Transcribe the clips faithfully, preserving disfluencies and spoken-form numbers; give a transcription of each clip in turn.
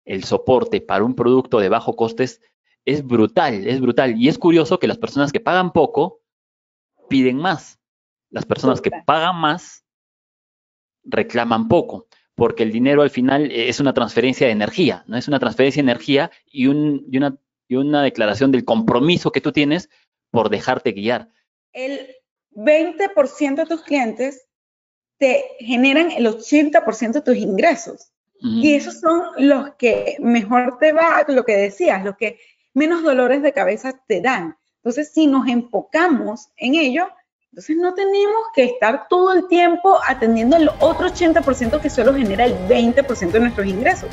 el soporte para un producto de bajo coste es, es brutal, es brutal. Y es curioso que las personas que pagan poco piden más. Las personas que Total. pagan más reclaman poco, porque el dinero al final es una transferencia de energía, ¿no? Es una transferencia de energía y, un, y, una, y una declaración del compromiso que tú tienes por dejarte guiar. El veinte por ciento de tus clientes te generan el ochenta por ciento de tus ingresos. Uh -huh. Y esos son los que mejor te va, lo que decías, los que menos dolores de cabeza te dan. Entonces, si nos enfocamos en ello, entonces no tenemos que estar todo el tiempo atendiendo el otro ochenta por ciento que solo genera el veinte por ciento de nuestros ingresos.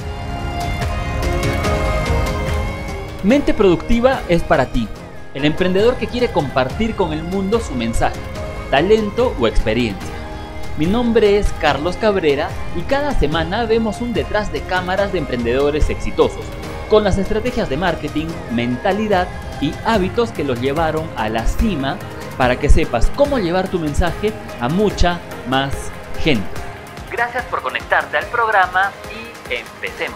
Mente Productiva es para ti, el emprendedor que quiere compartir con el mundo su mensaje, talento o experiencia. Mi nombre es Carlos Cabrera y cada semana vemos un detrás de cámaras de emprendedores exitosos, con las estrategias de marketing, mentalidad y hábitos que los llevaron a la cima para que sepas cómo llevar tu mensaje a mucha más gente. Gracias por conectarte al programa y empecemos.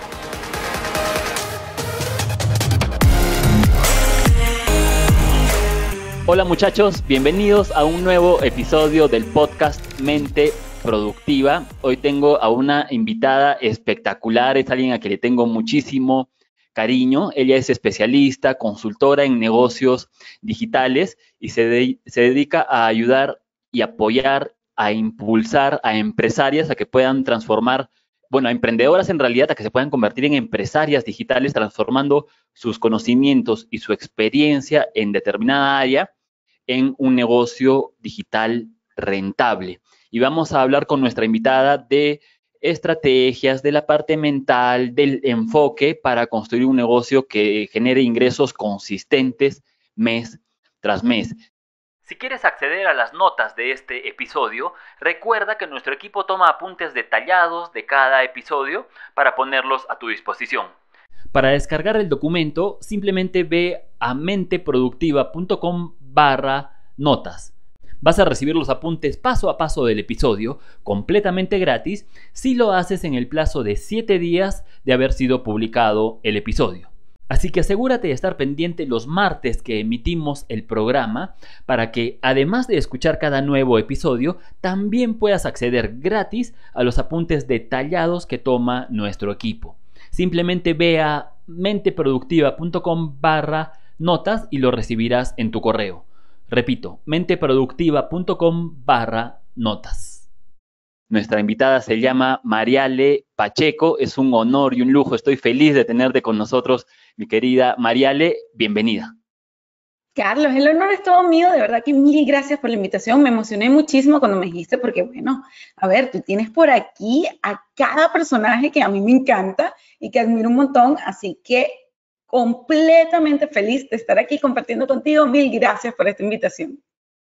Hola muchachos, bienvenidos a un nuevo episodio del podcast Mente Productiva. Hoy tengo a una invitada espectacular, es alguien a quien le tengo muchísimo cariño. Ella es especialista, consultora en negocios digitales y se, de, se dedica a ayudar y apoyar, a impulsar a empresarias a que puedan transformar, bueno, a emprendedoras en realidad, a que se puedan convertir en empresarias digitales, transformando sus conocimientos y su experiencia en determinada área en un negocio digital rentable. Y vamos a hablar con nuestra invitada de estrategias, de la parte mental, del enfoque para construir un negocio que genere ingresos consistentes mes tras mes. Si quieres acceder a las notas de este episodio, recuerda que nuestro equipo toma apuntes detallados de cada episodio para ponerlos a tu disposición. Para descargar el documento, simplemente ve a menteproductiva.com barra notas. Vas a recibir los apuntes paso a paso del episodio, completamente gratis, si lo haces en el plazo de siete días de haber sido publicado el episodio. Así que asegúrate de estar pendiente los martes que emitimos el programa para que, además de escuchar cada nuevo episodio, también puedas acceder gratis a los apuntes detallados que toma nuestro equipo. Simplemente ve a menteproductiva.com barra notas y lo recibirás en tu correo. Repito, menteproductiva.com barra notas. Nuestra invitada se llama Mariale Pacheco. Es un honor y un lujo. Estoy feliz de tenerte con nosotros, mi querida Mariale. Bienvenida. Carlos, el honor es todo mío, de verdad que mil gracias por la invitación, me emocioné muchísimo cuando me dijiste porque, bueno, a ver, tú tienes por aquí a cada personaje que a mí me encanta y que admiro un montón, así que completamente feliz de estar aquí compartiendo contigo, mil gracias por esta invitación.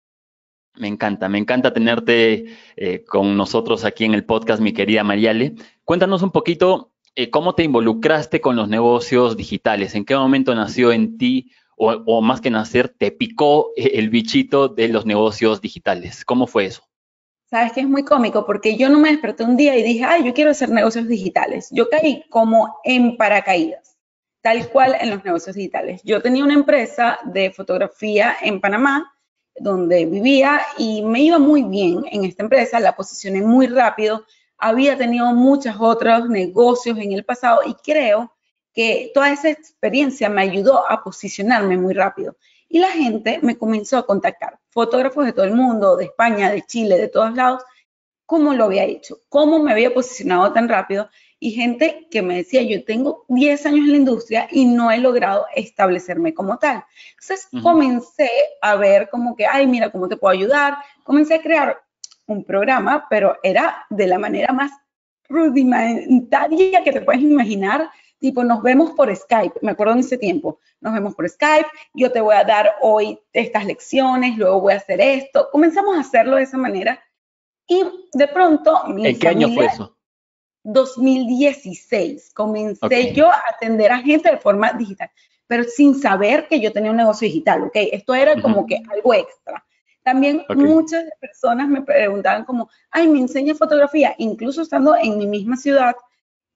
Me encanta, me encanta tenerte eh, con nosotros aquí en el podcast, mi querida Mariale. Cuéntanos un poquito eh, cómo te involucraste con los negocios digitales, en qué momento nació en ti O, o más que nacer, te picó el bichito de los negocios digitales. ¿Cómo fue eso? Sabes que es muy cómico porque yo no me desperté un día y dije, ay, yo quiero hacer negocios digitales. Yo caí como en paracaídas, tal cual en los negocios digitales. Yo tenía una empresa de fotografía en Panamá, donde vivía y me iba muy bien en esta empresa, la posicioné muy rápido, había tenido muchos otros negocios en el pasado y creo que toda esa experiencia me ayudó a posicionarme muy rápido. Y la gente me comenzó a contactar, fotógrafos de todo el mundo, de España, de Chile, de todos lados, cómo lo había hecho, cómo me había posicionado tan rápido, y gente que me decía, yo tengo diez años en la industria y no he logrado establecerme como tal. Entonces uh-huh. comencé a ver como que, ay, mira, ¿cómo te puedo ayudar? Comencé a crear un programa, pero era de la manera más rudimentaria que te puedes imaginar. Tipo, nos vemos por Skype, me acuerdo en ese tiempo, nos vemos por Skype, yo te voy a dar hoy estas lecciones, luego voy a hacer esto. Comenzamos a hacerlo de esa manera y de pronto... Mi ¿En qué familia, año fue eso? dos mil dieciséis, comencé okay. yo a atender a gente de forma digital, pero sin saber que yo tenía un negocio digital, ¿ok? Esto era uh-huh. como que algo extra. También okay. muchas personas me preguntaban como, ay, me enseña fotografía, incluso estando en mi misma ciudad.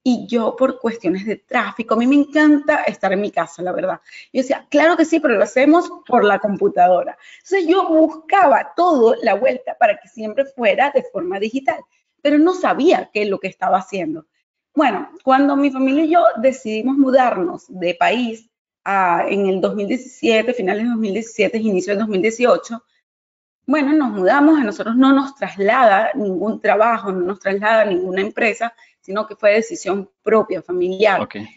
Y yo por cuestiones de tráfico, a mí me encanta estar en mi casa, la verdad. Yo decía, claro que sí, pero lo hacemos por la computadora. Entonces yo buscaba todo la vuelta para que siempre fuera de forma digital, pero no sabía qué es lo que estaba haciendo. Bueno, cuando mi familia y yo decidimos mudarnos de país a, en el dos mil diecisiete, finales de dos mil diecisiete, inicio del dos mil dieciocho, bueno, nos mudamos, a nosotros no nos traslada ningún trabajo, no nos traslada ninguna empresa, sino que fue decisión propia, familiar. Ok.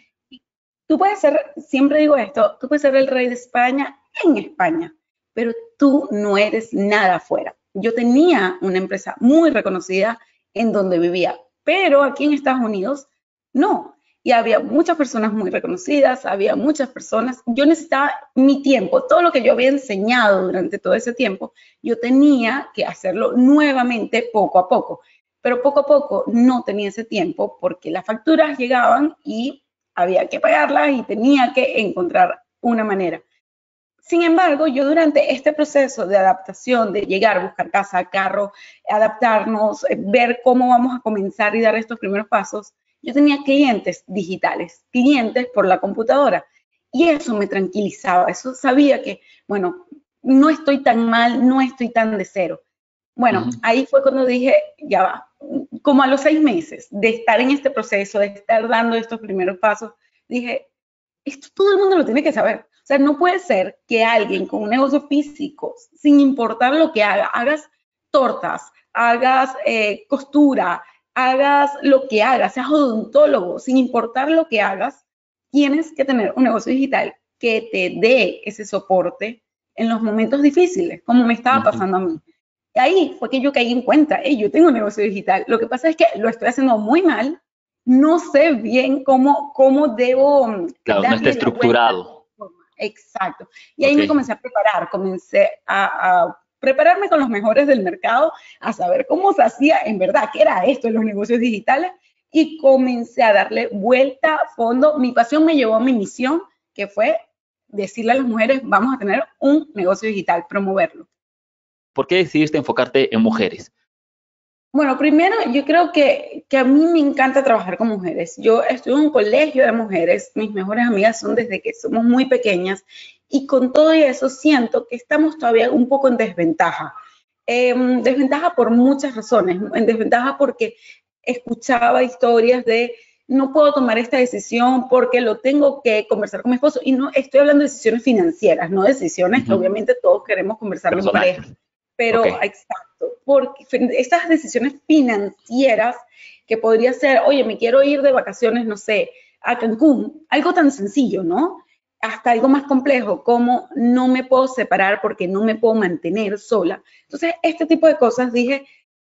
Tú puedes ser, siempre digo esto, tú puedes ser el rey de España en España, pero tú no eres nada afuera. Yo tenía una empresa muy reconocida en donde vivía, pero aquí en Estados Unidos no. Y había muchas personas muy reconocidas, había muchas personas, yo necesitaba mi tiempo, todo lo que yo había enseñado durante todo ese tiempo, yo tenía que hacerlo nuevamente poco a poco, pero poco a poco no tenía ese tiempo porque las facturas llegaban y había que pagarlas y tenía que encontrar una manera. Sin embargo, yo durante este proceso de adaptación, de llegar, buscar casa, carro, adaptarnos, ver cómo vamos a comenzar y dar estos primeros pasos, yo tenía clientes digitales, clientes por la computadora. Y eso me tranquilizaba, eso sabía que, bueno, no estoy tan mal, no estoy tan de cero. Bueno, Uh-huh. ahí fue cuando dije, ya va, como a los seis meses de estar en este proceso, de estar dando estos primeros pasos, dije, esto todo el mundo lo tiene que saber. O sea, no puede ser que alguien con un negocio físico, sin importar lo que haga, hagas tortas, hagas eh, costura, hagas lo que hagas, seas odontólogo, sin importar lo que hagas, tienes que tener un negocio digital que te dé ese soporte en los momentos difíciles, como me estaba Uh-huh. pasando a mí. Y ahí fue que yo caí en cuenta, hey, yo tengo un negocio digital. Lo que pasa es que lo estoy haciendo muy mal, no sé bien cómo, cómo debo Claro, no está darle la vuelta. estructurado. Exacto. Y ahí Ok. me comencé a preparar, comencé a, a prepararme con los mejores del mercado, a saber cómo se hacía en verdad, qué era esto de los negocios digitales, y comencé a darle vuelta a fondo. Mi pasión me llevó a mi misión, que fue decirle a las mujeres, vamos a tener un negocio digital, promoverlo. ¿Por qué decidiste enfocarte en mujeres? Bueno, primero yo creo que, que a mí me encanta trabajar con mujeres. Yo estuve en un colegio de mujeres, mis mejores amigas son desde que somos muy pequeñas y con todo eso siento que estamos todavía un poco en desventaja. Eh, desventaja por muchas razones, en desventaja porque escuchaba historias de no puedo tomar esta decisión porque lo tengo que conversar con mi esposo y no estoy hablando de decisiones financieras, no decisiones que Uh-huh. obviamente todos queremos conversarlo en pareja. Personales. Pero, Ok. exacto, porque estas decisiones financieras que podría ser, oye, me quiero ir de vacaciones, no sé, a Cancún, algo tan sencillo, ¿no? Hasta algo más complejo, como no me puedo separar porque no me puedo mantener sola. Entonces, este tipo de cosas dije,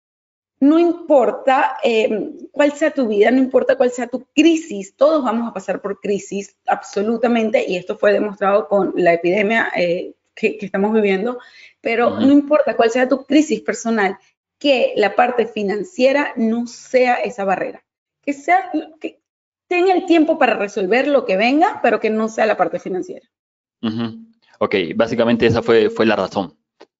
no importa eh, cuál sea tu vida, no importa cuál sea tu crisis, todos vamos a pasar por crisis, absolutamente, y esto fue demostrado con la epidemia eh, que, que estamos viviendo, pero Uh-huh. no importa cuál sea tu crisis personal, que la parte financiera no sea esa barrera, que sea, que tenga el tiempo para resolver lo que venga, pero que no sea la parte financiera. Uh-huh. Ok, básicamente esa fue, fue la razón.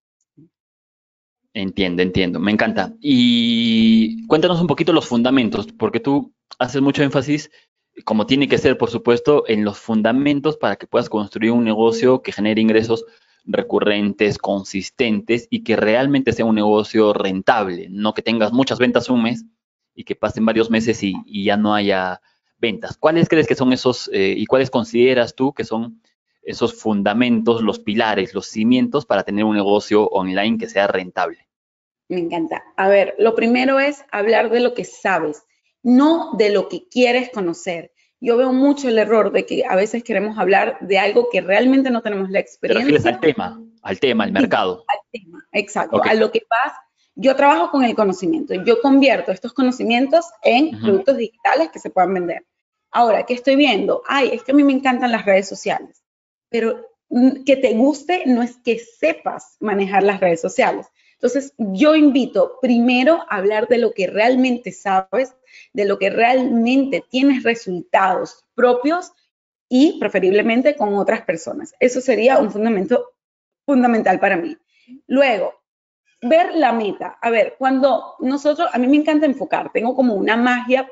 Entiendo, entiendo, me encanta. Y cuéntanos un poquito los fundamentos, porque tú haces mucho énfasis, como tiene que ser, por supuesto, en los fundamentos para que puedas construir un negocio que genere ingresos recurrentes, consistentes y que realmente sea un negocio rentable, no que tengas muchas ventas un mes y que pasen varios meses y, y ya no haya ventas. ¿Cuáles crees que son esos eh, y cuáles consideras tú que son esos fundamentos, los pilares, los cimientos para tener un negocio online que sea rentable? Me encanta. A ver, lo primero es hablar de lo que sabes, no de lo que quieres conocer. Yo veo mucho el error de que a veces queremos hablar de algo que realmente no tenemos la ¿Te refieres al experiencia. tema, al tema, al Sí, mercado? al tema, exacto, Ok. a lo que vas. Yo trabajo con el conocimiento, yo convierto estos conocimientos en Ujú. productos digitales que se puedan vender. Ahora, ¿qué estoy viendo? Ay, es que a mí me encantan las redes sociales, pero mm, que te guste no es que sepas manejar las redes sociales. Entonces, yo invito primero a hablar de lo que realmente sabes, de lo que realmente tienes resultados propios y preferiblemente con otras personas. Eso sería un fundamento fundamental para mí. Luego, ver la meta. A ver, cuando nosotros, a mí me encanta enfocar, tengo como una magia para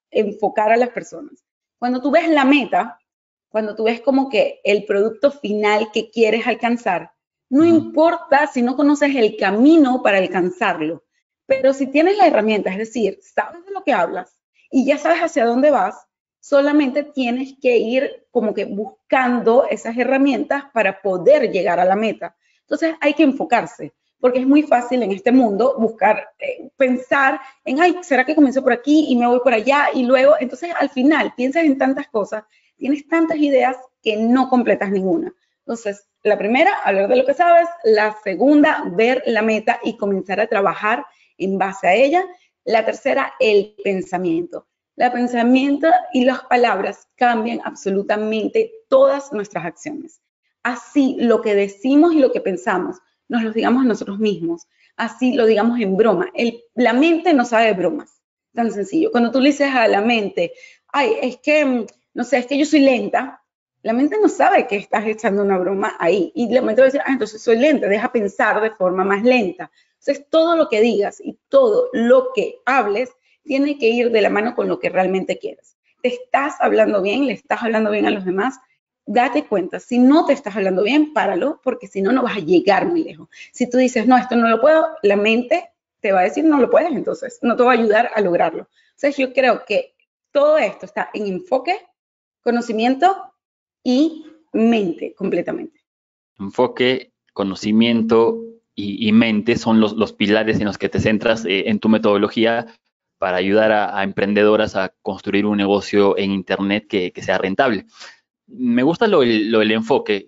enfocar a las personas. Cuando tú ves la meta, cuando tú ves como que el producto final que quieres alcanzar, no uh-huh. importa si no conoces el camino para alcanzarlo, pero si tienes la herramienta, es decir, sabes de lo que hablas y ya sabes hacia dónde vas, solamente tienes que ir como que buscando esas herramientas para poder llegar a la meta. Entonces hay que enfocarse, porque es muy fácil en este mundo buscar, eh, pensar en, ay, ¿será que comienzo por aquí y me voy por allá? Y luego, entonces al final piensas en tantas cosas, tienes tantas ideas que no completas ninguna. Entonces, la primera, hablar de lo que sabes. La segunda, ver la meta y comenzar a trabajar en base a ella. La tercera, el pensamiento. El pensamiento y las palabras cambian absolutamente todas nuestras acciones. Así, lo que decimos y lo que pensamos, nos lo digamos a nosotros mismos. Así lo digamos en broma. El, la mente no sabe de bromas. Tan sencillo. Cuando tú le dices a la mente, ay, es que, no sé, es que yo soy lenta, la mente no sabe que estás echando una broma ahí. Y la mente va a decir, ah, entonces soy lenta, deja pensar de forma más lenta. Entonces, todo lo que digas y todo lo que hables tiene que ir de la mano con lo que realmente quieres. Te estás hablando bien, le estás hablando bien a los demás, date cuenta. Si no te estás hablando bien, páralo, porque si no, no vas a llegar muy lejos. Si tú dices, no, esto no lo puedo, la mente te va a decir, no lo puedes, entonces no te va a ayudar a lograrlo. Entonces, yo creo que todo esto está en enfoque, conocimiento y mente completamente. Enfoque, conocimiento y, y mente son los, los pilares en los que te centras eh, en tu metodología para ayudar a, a emprendedoras a construir un negocio en Internet que, que sea rentable. Me gusta lo, lo del enfoque,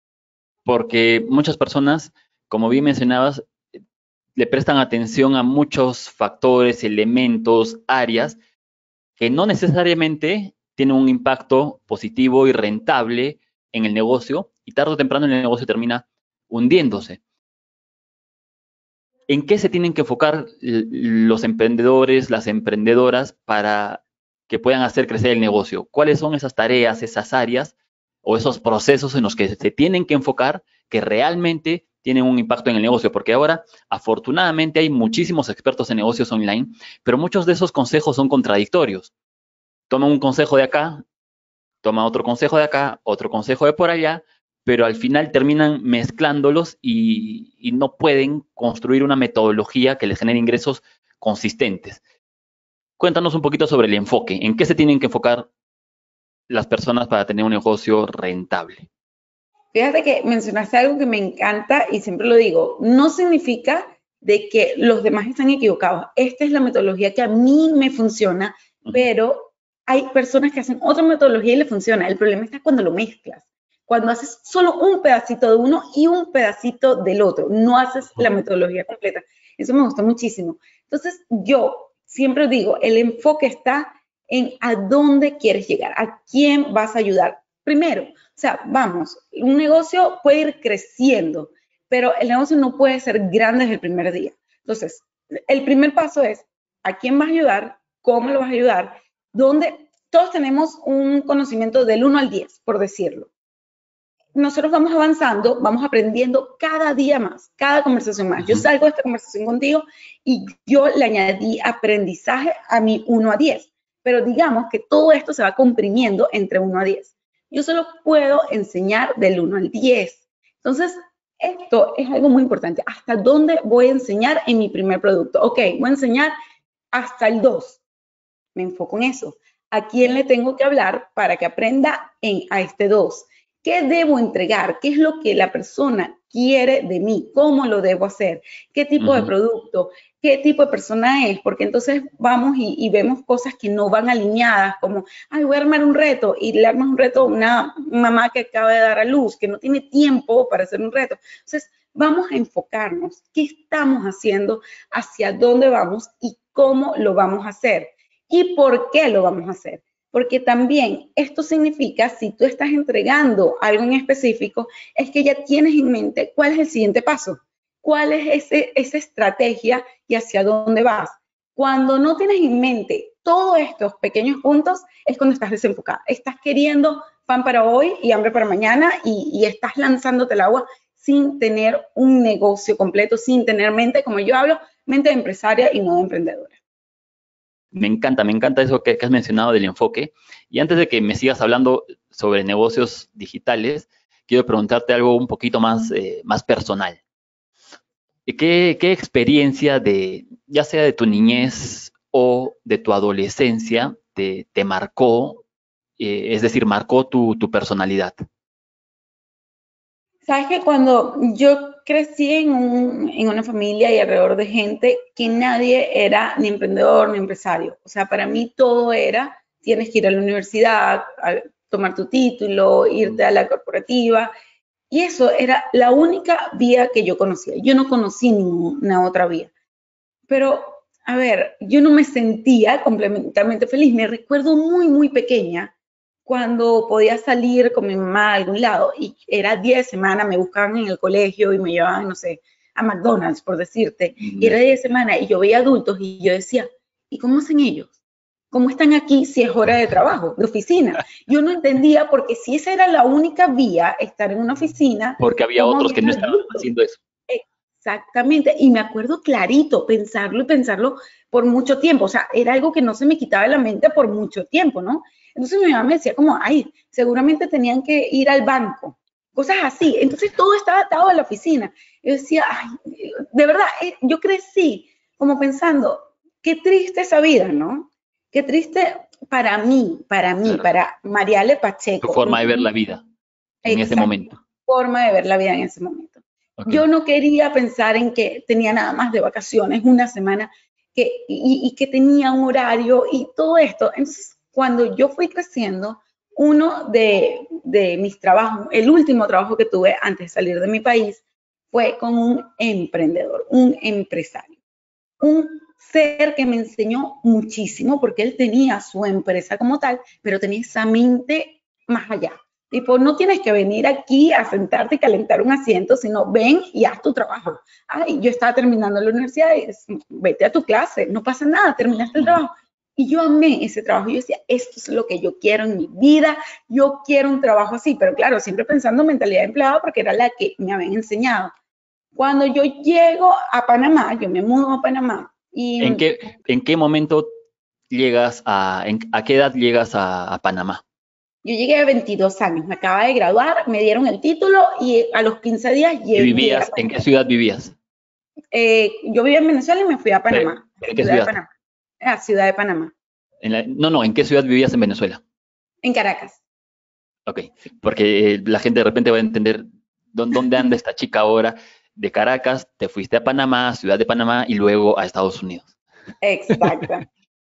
porque muchas personas, como bien mencionabas, le prestan atención a muchos factores, elementos, áreas que no necesariamente tienen un impacto positivo y rentable en el negocio, y tarde o temprano el negocio termina hundiéndose. ¿En qué se tienen que enfocar los emprendedores, las emprendedoras para que puedan hacer crecer el negocio? ¿Cuáles son esas tareas, esas áreas o esos procesos en los que se tienen que enfocar que realmente tienen un impacto en el negocio? Porque ahora, afortunadamente, hay muchísimos expertos en negocios online, pero muchos de esos consejos son contradictorios. Toma un consejo de acá, toma otro consejo de acá, otro consejo de por allá, pero al final terminan mezclándolos y, y no pueden construir una metodología que les genere ingresos consistentes. Cuéntanos un poquito sobre el enfoque. ¿En qué se tienen que enfocar las personas para tener un negocio rentable? Fíjate que mencionaste algo que me encanta y siempre lo digo. No significa de que los demás están equivocados. Esta es la metodología que a mí me funciona, uh-huh. pero hay personas que hacen otra metodología y le funciona. El problema está cuando lo mezclas. Cuando haces solo un pedacito de uno y un pedacito del otro, no haces la metodología completa. Eso me gustó muchísimo. Entonces, yo siempre digo, el enfoque está en a dónde quieres llegar, a quién vas a ayudar. Primero, o sea, vamos, un negocio puede ir creciendo, pero el negocio no puede ser grande desde el primer día. Entonces, el primer paso es a quién vas a ayudar, cómo lo vas a ayudar, dónde todos tenemos un conocimiento del uno al diez, por decirlo. Nosotros vamos avanzando, vamos aprendiendo cada día más, cada conversación más. Yo salgo de esta conversación contigo y yo le añadí aprendizaje a mi uno a diez, pero digamos que todo esto se va comprimiendo entre uno a diez. Yo solo puedo enseñar del uno al diez. Entonces, esto es algo muy importante. ¿Hasta dónde voy a enseñar en mi primer producto? Ok, voy a enseñar hasta el dos. Me enfoco en eso. ¿A quién le tengo que hablar para que aprenda en, a este dos? ¿Qué debo entregar? ¿Qué es lo que la persona quiere de mí? ¿Cómo lo debo hacer? ¿Qué tipo uh-huh. de producto? ¿Qué tipo de persona es? Porque entonces vamos y, y vemos cosas que no van alineadas, como, ay, voy a armar un reto, y le armas un reto a una mamá que acaba de dar a luz, que no tiene tiempo para hacer un reto. Entonces, vamos a enfocarnos. ¿Qué estamos haciendo? ¿Hacia dónde vamos? ¿Y cómo lo vamos a hacer? ¿Y por qué lo vamos a hacer? Porque también esto significa, si tú estás entregando algo en específico, es que ya tienes en mente cuál es el siguiente paso, cuál es ese, esa estrategia y hacia dónde vas. Cuando no tienes en mente todos estos pequeños puntos, es cuando estás desenfocada. Estás queriendo pan para hoy y hambre para mañana y, y estás lanzándote al agua sin tener un negocio completo, sin tener mente, como yo hablo, mente de empresaria y no de emprendedora. Me encanta, me encanta eso que, que has mencionado del enfoque. Y antes de que me sigas hablando sobre negocios digitales, quiero preguntarte algo un poquito más, eh, más personal. ¿Qué, qué experiencia de, ya sea de tu niñez o de tu adolescencia, te, te marcó, eh, es decir, marcó tu, tu personalidad? Sabes que cuando yo crecí en, un, en una familia y alrededor de gente que nadie era ni emprendedor ni empresario. O sea, para mí todo era, tienes que ir a la universidad, a tomar tu título, irte a la corporativa. Y eso era la única vía que yo conocía. Yo no conocí ninguna otra vía. Pero, a ver, yo no me sentía completamente feliz. Me recuerdo muy, muy pequeña cuando podía salir con mi mamá a algún lado y era día de semana, me buscaban en el colegio y me llevaban, no sé, a McDonald's, por decirte. Y era día de semana y yo veía adultos y yo decía, ¿y cómo hacen ellos? ¿Cómo están aquí si es hora de trabajo, de oficina? Yo no entendía porque si esa era la única vía, estar en una oficina, Porque había ¿cómo otros que habían no estaban adultos? haciendo eso. Exactamente, y me acuerdo clarito pensarlo y pensarlo por mucho tiempo, o sea, era algo que no se me quitaba de la mente por mucho tiempo, ¿no? Entonces mi mamá me decía como, ay, seguramente tenían que ir al banco, cosas así, entonces todo estaba atado a la oficina. Yo decía, ay, de verdad, eh, yo crecí como pensando, qué triste esa vida, ¿no? Qué triste para mí, para mí, Claro. para Mariale Tu Pacheco, forma de ver la vida en ese exacto, momento. forma de ver la vida en ese momento. Ok. Yo no quería pensar en que tenía nada más de vacaciones, una semana, que, y, y que tenía un horario y todo esto. Entonces, cuando yo fui creciendo, uno de, de mis trabajos, el último trabajo que tuve antes de salir de mi país, fue con un emprendedor, un empresario, un ser que me enseñó muchísimo porque él tenía su empresa como tal, pero tenía esa mente más allá. Tipo, no tienes que venir aquí a sentarte y calentar un asiento, sino ven y haz tu trabajo. Ay, yo estaba terminando la universidad y vete a tu clase, no pasa nada, terminaste el trabajo. Y yo amé ese trabajo. Yo decía, esto es lo que yo quiero en mi vida, yo quiero un trabajo así, pero claro, siempre pensando en mentalidad de empleado porque era la que me habían enseñado. Cuando yo llego a Panamá, yo me mudo a Panamá y ¿En qué, en qué momento llegas a, en- a qué edad llegas a, a Panamá? yo llegué a veintidós años, me acaba de graduar, me dieron el título y a los quince días ¿Y llegué a vivías, en Panamá. qué ciudad vivías? Eh, yo vivía en Venezuela y me fui a Pero, Panamá, ¿en qué Ciudad de ciudad? Panamá, a Ciudad de Panamá, En la- no, no, ¿en qué ciudad vivías en Venezuela? en Caracas. Ok, porque eh, la gente de repente va a entender dó- dónde anda esta chica ahora. De Caracas, te fuiste a Panamá, ciudad de Panamá, y luego a Estados Unidos. Exacto.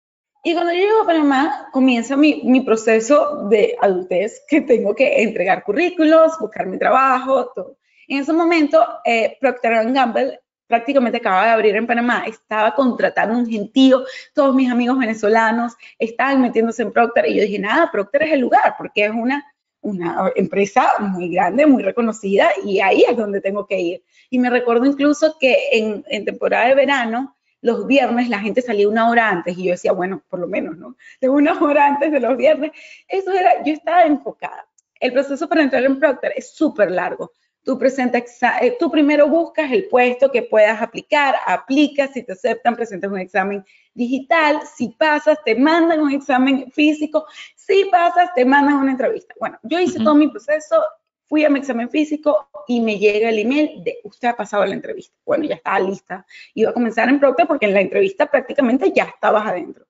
Y cuando yo llego a Panamá, comienza mi, mi proceso de adultez, que tengo que entregar currículos, buscar mi trabajo, todo. En ese momento, eh, Procter and Gamble prácticamente acababa de abrir en Panamá, estaba contratando un gentío, todos mis amigos venezolanos estaban metiéndose en Procter, y yo dije, nada, Procter es el lugar, porque es una, una empresa muy grande, muy reconocida, y ahí es donde tengo que ir. Y me recuerdo incluso que en, en temporada de verano, los viernes la gente salía una hora antes y yo decía, bueno, por lo menos, ¿no? De una hora antes de los viernes. Eso era, yo estaba enfocada. El proceso para entrar en Procter es súper largo. Tú, presenta, eh, tú primero buscas el puesto que puedas aplicar, aplicas, si te aceptan, presentas un examen digital, si pasas, te mandan un examen físico, si pasas, te mandan una entrevista. Bueno, yo hice todo Ujú. mi proceso, fui a mi examen físico y me llega el email de usted ha pasado la entrevista. Bueno, ya estaba lista. Iba a comenzar en Procter porque en la entrevista prácticamente ya estabas adentro.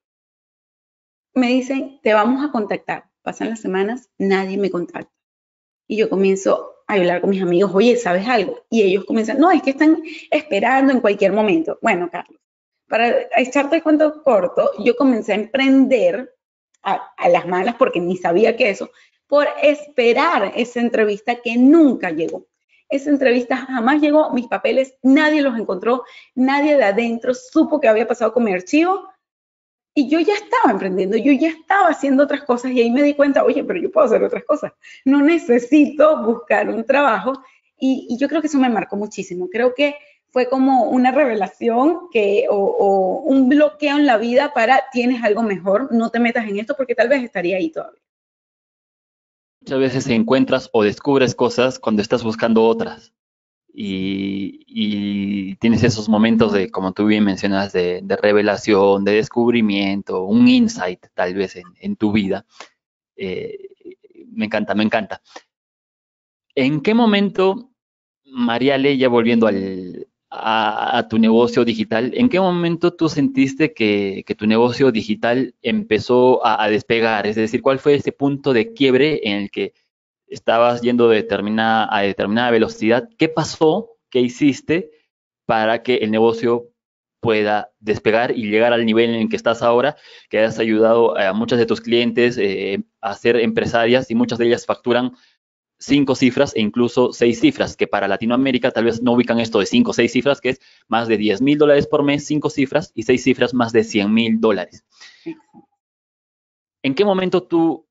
Me dicen, te vamos a contactar. Pasan las semanas, nadie me contacta. Y yo comienzo a hablar con mis amigos, oye, ¿sabes algo? Y ellos comienzan, no, es que están esperando en cualquier momento. Bueno, Carlos, para echarte el cuento corto, yo comencé a emprender a, a las malas porque ni sabía que eso, por esperar esa entrevista que nunca llegó. Esa entrevista jamás llegó, mis papeles nadie los encontró, nadie de adentro supo qué había pasado con mi archivo y yo ya estaba emprendiendo, yo ya estaba haciendo otras cosas y ahí me di cuenta, oye, pero yo puedo hacer otras cosas, no necesito buscar un trabajo y, y yo creo que eso me marcó muchísimo. Creo que fue como una revelación que, o, o un bloqueo en la vida para tienes algo mejor, no te metas en esto porque tal vez estaría ahí todavía. Muchas veces encuentras o descubres cosas cuando estás buscando otras. y, y tienes esos momentos de, como tú bien mencionas, de, de revelación, de descubrimiento, un insight tal vez en, en tu vida. Eh, me encanta, me encanta. ¿En qué momento, Mariale, ya volviendo al, a, a tu negocio digital, en qué momento tú sentiste que, que tu negocio digital empezó a, a despegar? Es decir, ¿cuál fue ese punto de quiebre en el que estabas yendo de determinada, a determinada velocidad? ¿Qué pasó? ¿Qué hiciste para que el negocio pueda despegar y llegar al nivel en el que estás ahora, que has ayudado a muchas de tus clientes eh, a ser empresarias y muchas de ellas facturan cinco cifras e incluso seis cifras, que para Latinoamérica tal vez no ubican esto de cinco o seis cifras, que es más de diez mil dólares por mes, cinco cifras, y seis cifras más de cien mil dólares. ¿En qué momento tú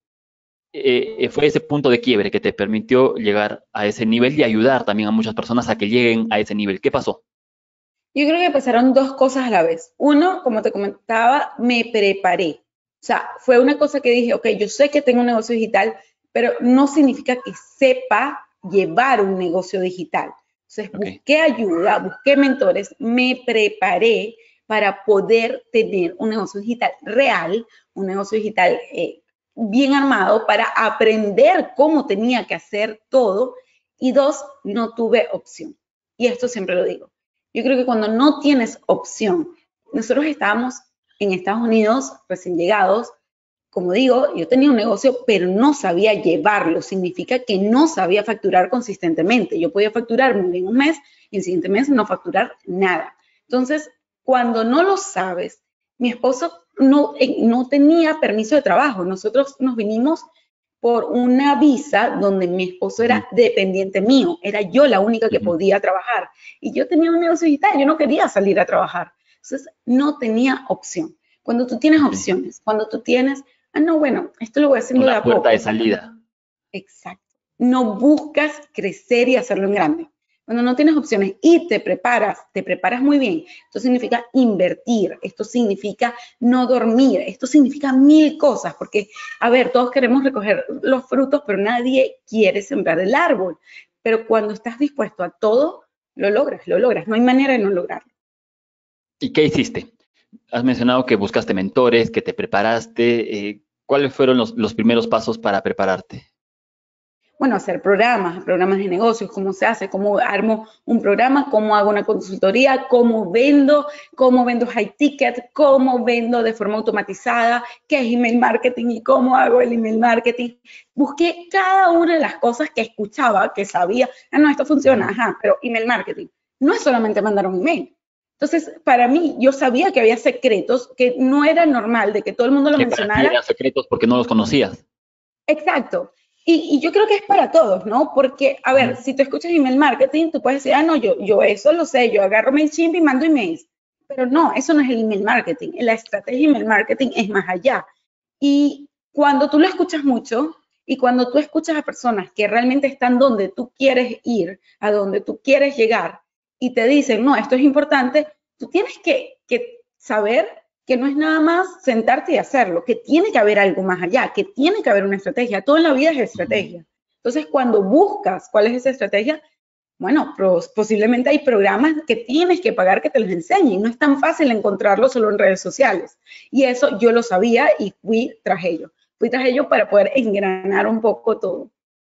eh, fue ese punto de quiebre que te permitió llegar a ese nivel y ayudar también a muchas personas a que lleguen a ese nivel? ¿Qué pasó? Yo creo que pasaron dos cosas a la vez. Uno, como te comentaba, me preparé. O sea, fue una cosa que dije, ok, yo sé que tengo un negocio digital, pero no significa que sepa llevar un negocio digital. Entonces, okay, busqué ayuda, busqué mentores, me preparé para poder tener un negocio digital real, un negocio digital eh, bien armado, para aprender cómo tenía que hacer todo. Y dos, no tuve opción. Y esto siempre lo digo. Yo creo que cuando no tienes opción, nosotros estábamos en Estados Unidos recién llegados, como digo, yo tenía un negocio, pero no sabía llevarlo. Significa que no sabía facturar consistentemente. Yo podía facturar muy bien un mes y el siguiente mes no facturar nada. Entonces, cuando no lo sabes, mi esposo no, no tenía permiso de trabajo. Nosotros nos vinimos por una visa donde mi esposo era dependiente mío. Era yo la única que podía trabajar. Y yo tenía un negocio digital, yo no quería salir a trabajar. Entonces, no tenía opción. Cuando tú tienes opciones, cuando tú tienes... Ah, no, bueno, esto lo voy haciendo de a poco. Una puerta de salida. Exacto. No buscas crecer y hacerlo en grande. Cuando no tienes opciones y te preparas, te preparas muy bien. Esto significa invertir, esto significa no dormir, esto significa mil cosas. Porque, a ver, todos queremos recoger los frutos, pero nadie quiere sembrar el árbol. Pero cuando estás dispuesto a todo, lo logras, lo logras. No hay manera de no lograrlo. ¿Y qué hiciste? Has mencionado que buscaste mentores, que te preparaste. Eh, ¿Cuáles fueron los, los primeros pasos para prepararte? Bueno, hacer programas, programas de negocios, cómo se hace, cómo armo un programa, cómo hago una consultoría, cómo vendo, cómo vendo high ticket, cómo vendo de forma automatizada, qué es email marketing y cómo hago el email marketing. Busqué cada una de las cosas que escuchaba, que sabía, ah, no, esto funciona, ajá, pero email marketing no es solamente mandar un email. Entonces, para mí, yo sabía que había secretos que no era normal de que todo el mundo lo que mencionara. Para ti eran secretos porque no los conocías. Exacto. Y, y yo creo que es para todos, ¿no? Porque, a ver, uh-huh. si tú escuchas email marketing, tú puedes decir, ah, no, yo, yo eso lo sé, yo agarro MailChimp y mando emails. Pero no, eso no es el email marketing. La estrategia email marketing es más allá. Y cuando tú lo escuchas mucho y cuando tú escuchas a personas que realmente están donde tú quieres ir, a donde tú quieres llegar, y te dicen, no, esto es importante, tú tienes que, que saber que no es nada más sentarte y hacerlo, que tiene que haber algo más allá, que tiene que haber una estrategia. Todo en la vida es estrategia. Entonces, cuando buscas cuál es esa estrategia, bueno, pues, posiblemente hay programas que tienes que pagar que te los enseñen. No es tan fácil encontrarlo solo en redes sociales. Y eso yo lo sabía y fui tras ello. Fui tras ello para poder engranar un poco todo.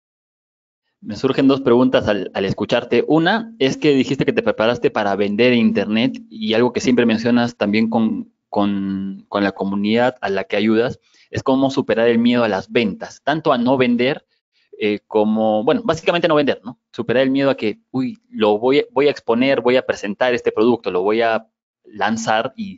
Me surgen dos preguntas al, al, escucharte. Una es que dijiste que te preparaste para vender en Internet y algo que siempre mencionas también con, con, con la comunidad a la que ayudas es cómo superar el miedo a las ventas, tanto a no vender eh, como, bueno, básicamente no vender, ¿no? Superar el miedo a que, uy, lo voy, voy a exponer, voy a presentar este producto, lo voy a lanzar y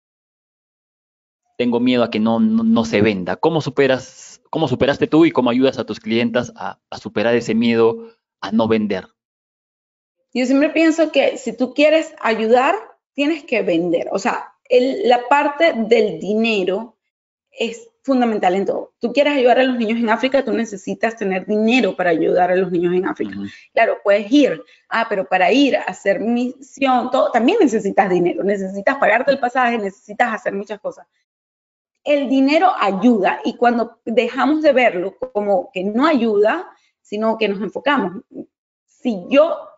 tengo miedo a que no, no, no se venda. ¿Cómo superas, cómo superaste tú y cómo ayudas a tus clientas a, a superar ese miedo a no vender? Yo siempre pienso que si tú quieres ayudar, tienes que vender. O sea, el, la parte del dinero es fundamental en todo. Tú quieres ayudar a los niños en África, tú necesitas tener dinero para ayudar a los niños en África. Uh-huh. Claro, puedes ir, ah, pero para ir a hacer misión, todo, también necesitas dinero, necesitas pagarte el pasaje, necesitas hacer muchas cosas. El dinero ayuda y cuando dejamos de verlo como que no ayuda, sino que nos enfocamos. Si yo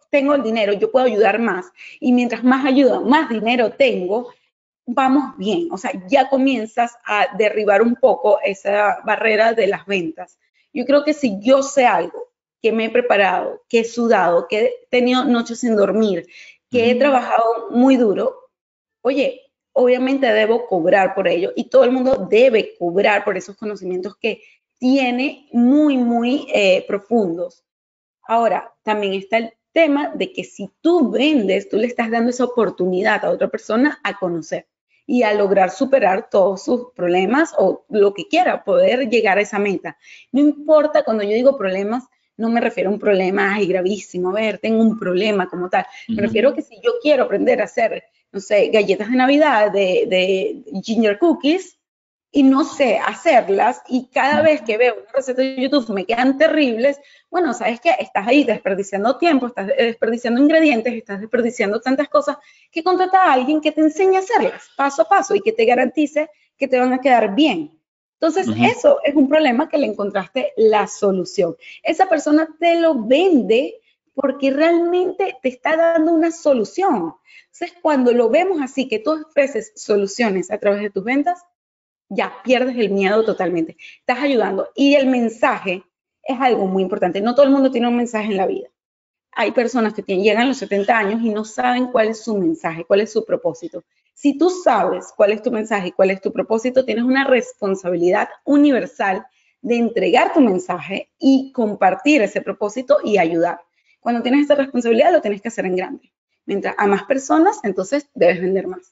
tengo el dinero, yo puedo ayudar más. Y mientras más ayuda, más dinero tengo, vamos bien. O sea, ya comienzas a derribar un poco esa barrera de las ventas. Yo creo que si yo sé algo, que me he preparado, que he sudado, que he tenido noches sin dormir, que uh-huh. he trabajado muy duro, oye, obviamente debo cobrar por ello y todo el mundo debe cobrar por esos conocimientos que tiene muy, muy eh, profundos. Ahora, también está el tema de que si tú vendes, tú le estás dando esa oportunidad a otra persona a conocer y a lograr superar todos sus problemas o lo que quiera, poder llegar a esa meta. No importa, cuando yo digo problemas, no me refiero a un problema, ay, gravísimo, a ver, tengo un problema como tal. Me uh-huh. refiero a que si yo quiero aprender a hacer, no sé, galletas de Navidad, de, de ginger cookies, y no sé hacerlas, y cada vez que veo una receta de YouTube me quedan terribles, bueno, ¿sabes qué? Estás ahí desperdiciando tiempo, estás desperdiciando ingredientes, estás desperdiciando tantas cosas, que contrata a alguien que te enseñe a hacerlas paso a paso y que te garantice que te van a quedar bien. Entonces, uh-huh. eso es un problema que le encontraste la solución. Esa persona te lo vende porque realmente te está dando una solución. Entonces, cuando lo vemos así, que tú ofreces soluciones a través de tus ventas, ya pierdes el miedo totalmente. Estás ayudando. Y el mensaje es algo muy importante. No todo el mundo tiene un mensaje en la vida. Hay personas que tienen, llegan a los setenta años y no saben cuál es su mensaje, cuál es su propósito. Si tú sabes cuál es tu mensaje y cuál es tu propósito, tienes una responsabilidad universal de entregar tu mensaje y compartir ese propósito y ayudar. Cuando tienes esta responsabilidad, lo tienes que hacer en grande. Mientras a más personas, entonces debes vender más.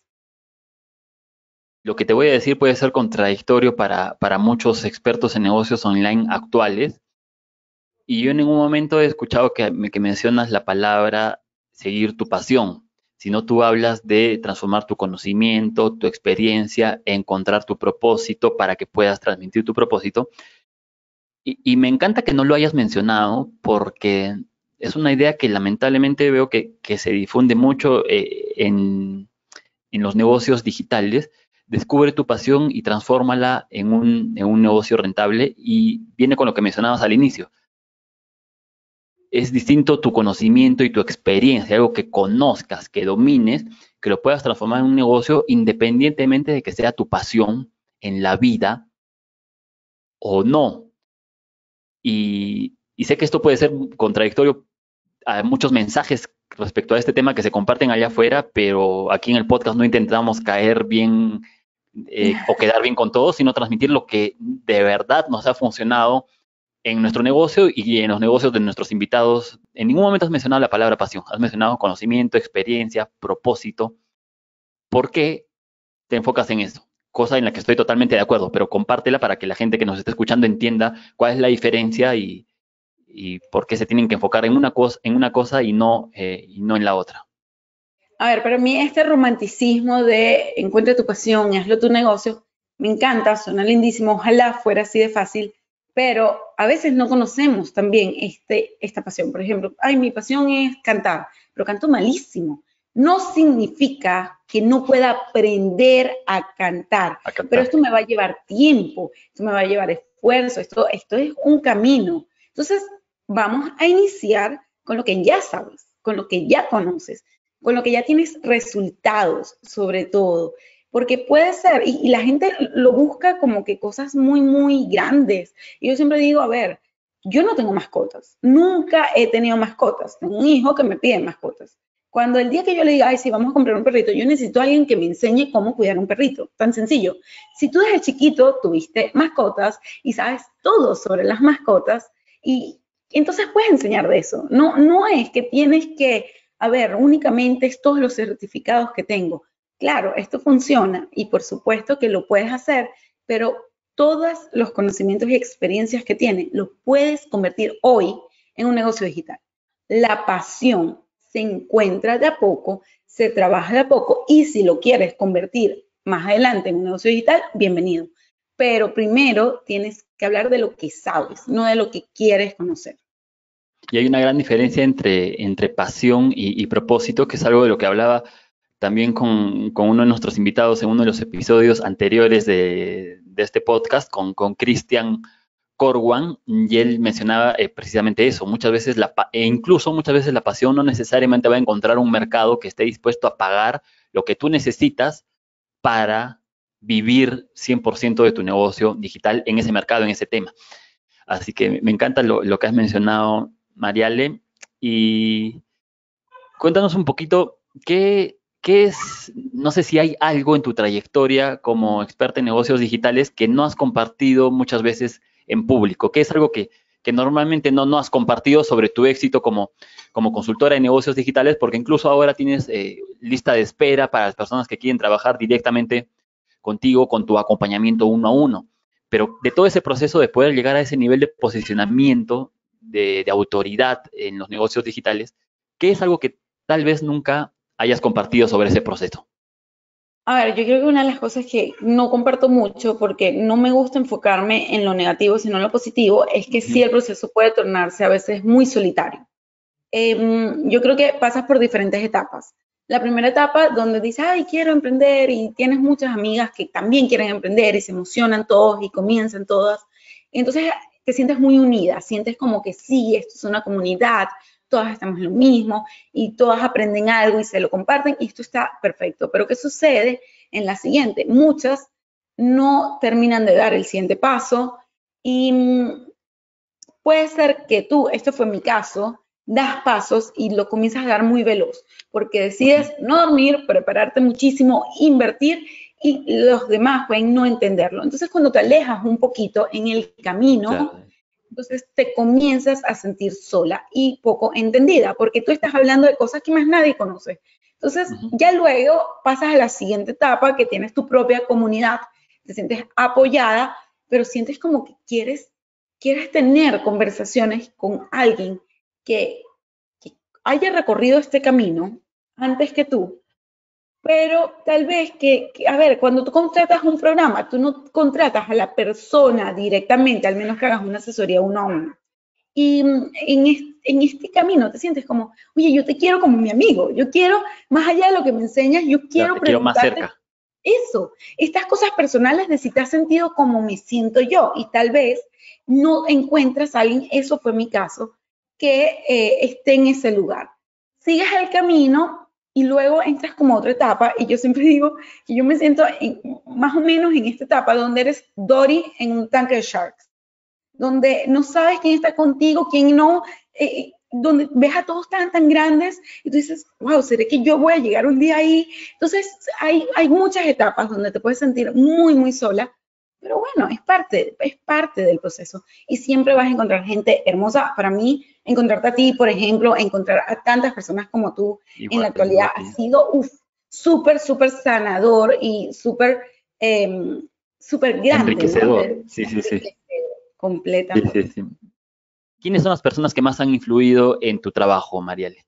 Lo que te voy a decir puede ser contradictorio para, para muchos expertos en negocios online actuales. Y yo en ningún momento he escuchado que, que mencionas la palabra seguir tu pasión, sino tú hablas de transformar tu conocimiento, tu experiencia, encontrar tu propósito para que puedas transmitir tu propósito. Y, y me encanta que no lo hayas mencionado porque es una idea que lamentablemente veo que, que se difunde mucho eh, en, en los negocios digitales. Descubre tu pasión y transfórmala en un, en un negocio rentable, y viene con lo que mencionabas al inicio. Es distinto tu conocimiento y tu experiencia, algo que conozcas, que domines, que lo puedas transformar en un negocio independientemente de que sea tu pasión en la vida o no. Y, y sé que esto puede ser contradictorio a muchos mensajes respecto a este tema que se comparten allá afuera, pero aquí en el podcast no intentamos caer bien eh, o quedar bien con todos, sino transmitir lo que de verdad nos ha funcionado en nuestro negocio y en los negocios de nuestros invitados. En ningún momento has mencionado la palabra pasión, has mencionado conocimiento, experiencia, propósito. ¿Por qué te enfocas en eso? Cosa en la que estoy totalmente de acuerdo, pero compártela para que la gente que nos esté escuchando entienda cuál es la diferencia y, y por qué se tienen que enfocar en una cosa, en una cosa y no, eh, y no en la otra. A ver, para mí este romanticismo de encuentra tu pasión y hazlo tu negocio, me encanta, suena lindísimo, ojalá fuera así de fácil, pero a veces no conocemos también este, esta pasión. Por ejemplo, ay, mi pasión es cantar, pero canto malísimo. No significa que no pueda aprender a cantar, a cantar, pero esto me va a llevar tiempo, esto me va a llevar esfuerzo, esto, esto es un camino. Entonces, vamos a iniciar con lo que ya sabes, con lo que ya conoces, con lo que ya tienes resultados, sobre todo. Porque puede ser, y, y la gente lo busca como que cosas muy, muy grandes. Y yo siempre digo, a ver, yo no tengo mascotas, nunca he tenido mascotas. Tengo un hijo que me pide mascotas. Cuando el día que yo le diga, ay, sí, vamos a comprar un perrito, yo necesito a alguien que me enseñe cómo cuidar un perrito. Tan sencillo. Si tú desde chiquito tuviste mascotas y sabes todo sobre las mascotas, y entonces puedes enseñar de eso. No, no es que tienes que, a ver, únicamente es todos los certificados que tengo. Claro, esto funciona y por supuesto que lo puedes hacer, pero todos los conocimientos y experiencias que tienes los puedes convertir hoy en un negocio digital. La pasión se encuentra de a poco, se trabaja de a poco, y si lo quieres convertir más adelante en un negocio digital, bienvenido. Pero primero tienes que hablar de lo que sabes, no de lo que quieres conocer. Y hay una gran diferencia entre, entre pasión y, y propósito, que es algo de lo que hablaba también con, con uno de nuestros invitados en uno de los episodios anteriores de, de este podcast, con, con Cristian Corwan, y él mencionaba eh, precisamente eso. Muchas veces, la, e incluso muchas veces la pasión no necesariamente va a encontrar un mercado que esté dispuesto a pagar lo que tú necesitas para vivir cien por ciento de tu negocio digital en ese mercado, en ese tema. Así que me encanta lo, lo que has mencionado, Mariale. Y cuéntanos un poquito, ¿qué, ¿qué es? No sé si hay algo en tu trayectoria como experta en negocios digitales que no has compartido muchas veces en público. ¿Qué es algo que, que normalmente no, no has compartido sobre tu éxito como, como consultora de negocios digitales? Porque incluso ahora tienes eh, lista de espera para las personas que quieren trabajar directamente contigo, con tu acompañamiento uno a uno. Pero de todo ese proceso de poder llegar a ese nivel de posicionamiento, de, de autoridad en los negocios digitales, ¿qué es algo que tal vez nunca hayas compartido sobre ese proceso? A ver, yo creo que una de las cosas que no comparto mucho, porque no me gusta enfocarme en lo negativo, sino en lo positivo, es que sí Uh-huh. el proceso puede tornarse a veces muy solitario. Eh, yo creo que pasas por diferentes etapas. La primera etapa donde dices, ay, quiero emprender y tienes muchas amigas que también quieren emprender y se emocionan todos y comienzan todas. Entonces te sientes muy unida, sientes como que sí, esto es una comunidad, todas estamos en lo mismo y todas aprenden algo y se lo comparten y esto está perfecto. Pero ¿qué sucede en la siguiente? Muchas no terminan de dar el siguiente paso y mm, puede ser que tú, esto fue mi caso, das pasos y lo comienzas a dar muy veloz, porque decides no dormir, prepararte muchísimo, invertir y los demás pueden no entenderlo. Entonces, cuando te alejas un poquito en el camino, Claro. entonces te comienzas a sentir sola y poco entendida, porque tú estás hablando de cosas que más nadie conoce. Entonces, Uh-huh. ya luego pasas a la siguiente etapa, que tienes tu propia comunidad, te sientes apoyada, pero sientes como que quieres quieres tener conversaciones con alguien que, que haya recorrido este camino antes que tú, pero tal vez que, que, a ver, cuando tú contratas un programa, tú no contratas a la persona directamente, al menos que hagas una asesoría uno a uno. Y mm, en este, en este camino te sientes como, oye, yo te quiero como mi amigo, yo quiero, más allá de lo que me enseñas, yo Claro, quiero te quiero más preguntarte cerca. eso, estas cosas personales de si te has sentido como me siento yo y tal vez no encuentras a alguien, eso fue mi caso, que eh, esté en ese lugar. Sigues el camino y luego entras como a otra etapa y yo siempre digo que yo me siento en, más o menos en esta etapa donde eres Dory en un tanque de sharks, donde no sabes quién está contigo, quién no, eh, donde ves a todos tan, tan grandes y tú dices, wow, ¿será que yo voy a llegar un día ahí? Entonces, hay, hay muchas etapas donde te puedes sentir muy, muy sola, pero bueno, es parte, es parte del proceso y siempre vas a encontrar gente hermosa. Para mí, encontrarte a ti, por ejemplo, encontrar a tantas personas como tú en la Igual, actualidad igual. ha sido, uff, súper, súper sanador y súper, eh, súper grande, ¿no? Enriquecedor. Sí, sí, sí. Sí, sí, Completamente. sí. ¿Quiénes son las personas que más han influido en tu trabajo, Mariale?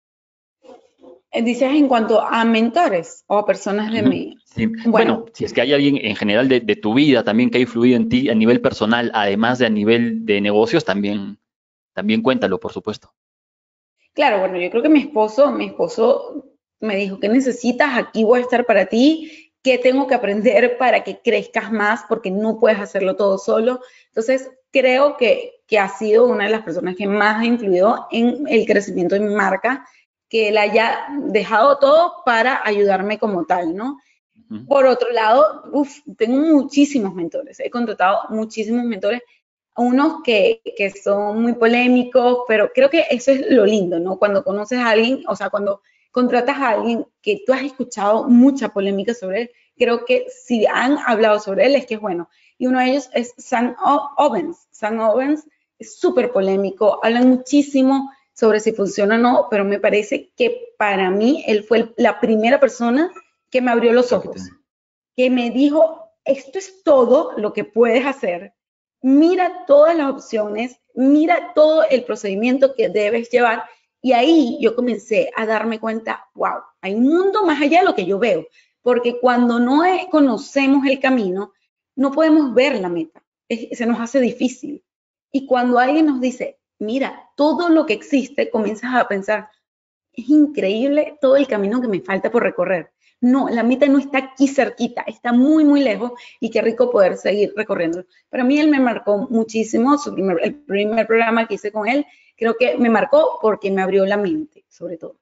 Eh, Dices en cuanto a mentores o personas de Ujú. mí. Sí. Bueno, Bueno, si es que hay alguien en general de, de tu vida también que ha influido en ti a nivel personal, además de a nivel de negocios, también, también cuéntalo, por supuesto. claro, bueno, yo creo que mi esposo, mi esposo me dijo, ¿qué necesitas? Aquí voy a estar para ti. ¿Qué tengo que aprender para que crezcas más? Porque no puedes hacerlo todo solo. Entonces, creo que, que ha sido una de las personas que más ha influido en el crecimiento de mi marca, que él haya dejado todo para ayudarme como tal, ¿no? Ujú. Por otro lado, uf, tengo muchísimos mentores, he contratado muchísimos mentores, unos que, que son muy polémicos, pero creo que eso es lo lindo, ¿no? Cuando conoces a alguien, o sea, cuando contratas a alguien que tú has escuchado mucha polémica sobre él, creo que si han hablado sobre él es que es bueno. Y uno de ellos es Sam Ovens. Sam Ovens es súper polémico, hablan muchísimo sobre si funciona o no, pero me parece que para mí él fue la primera persona que me abrió los Creo que te- ojos, que me dijo, esto es todo lo que puedes hacer, mira todas las opciones, mira todo el procedimiento que debes llevar. Y ahí yo comencé a darme cuenta, wow, hay un mundo más allá de lo que yo veo, porque cuando no conocemos el camino, no podemos ver la meta, es, se nos hace difícil. Y cuando alguien nos dice, mira, todo lo que existe, comienzas a pensar, es increíble todo el camino que me falta por recorrer. no, la meta no está aquí cerquita, está muy, muy lejos y qué rico poder seguir recorriendo. Para mí él me marcó muchísimo, su primer, el primer programa que hice con él, creo que me marcó porque me abrió la mente, sobre todo.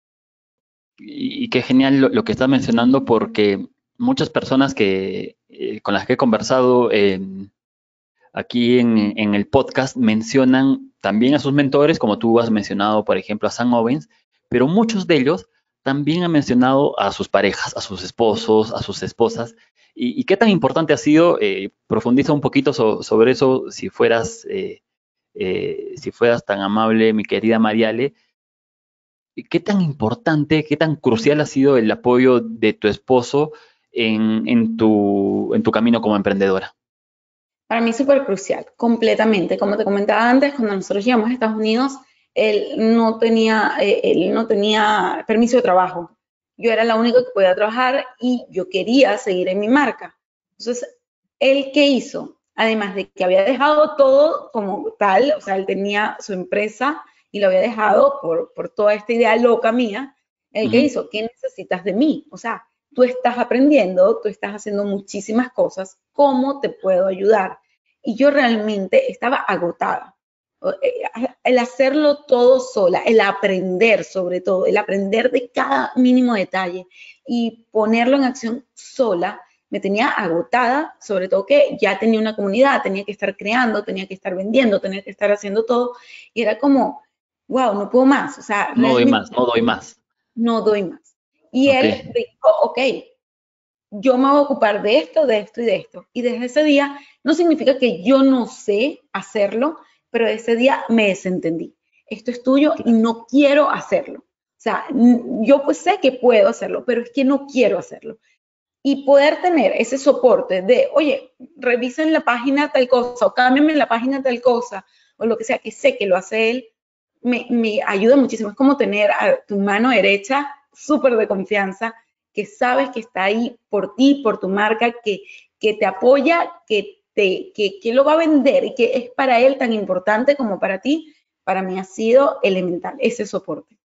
Y, y qué genial lo, lo que estás mencionando, porque muchas personas que, eh, con las que he conversado eh, aquí en, en el podcast mencionan también a sus mentores, como tú has mencionado, por ejemplo, a Sam Owens, pero muchos de ellos también han mencionado a sus parejas, a sus esposos, a sus esposas. ¿Y, y qué tan importante ha sido? Eh, profundiza un poquito so, sobre eso, si fueras, eh, eh, si fueras tan amable, mi querida Mariale. ¿Qué tan importante, qué tan crucial ha sido el apoyo de tu esposo en, en tu, en tu camino como emprendedora? Para mí súper crucial, completamente. Como te comentaba antes, cuando nosotros llegamos a Estados Unidos, él no tenía, eh, él no tenía permiso de trabajo. Yo era la única que podía trabajar y yo quería seguir en mi marca. Entonces, ¿él qué hizo? Además de que había dejado todo como tal, o sea, él tenía su empresa y lo había dejado por, por toda esta idea loca mía, ¿él qué Ujú. hizo? ¿Qué necesitas de mí? O sea, tú estás aprendiendo, tú estás haciendo muchísimas cosas, ¿cómo te puedo ayudar? Y yo realmente estaba agotada. El hacerlo todo sola, el aprender sobre todo, el aprender de cada mínimo detalle y ponerlo en acción sola, me tenía agotada, sobre todo que ya tenía una comunidad, tenía que estar creando, tenía que estar vendiendo, tenía que estar haciendo todo, y era como, wow, no puedo más, o sea, No doy realmente más, no doy más. no doy más. Y Ok. él dijo, ok, yo me voy a ocupar de esto, de esto y de esto. Y desde ese día, no significa que yo no sé hacerlo, pero ese día me desentendí. Esto es tuyo y no quiero hacerlo. O sea, yo pues sé que puedo hacerlo, pero es que no quiero hacerlo. Y poder tener ese soporte de, oye, revisen la página tal cosa o cámbienme la página tal cosa o lo que sea, que sé que lo hace él, me, me ayuda muchísimo. Es como tener a tu mano derecha súper de confianza, que sabes que está ahí por ti, por tu marca, que, que te apoya, que, te, que, que lo va a vender y que es para él tan importante como para ti. Para mí ha sido elemental ese soporte.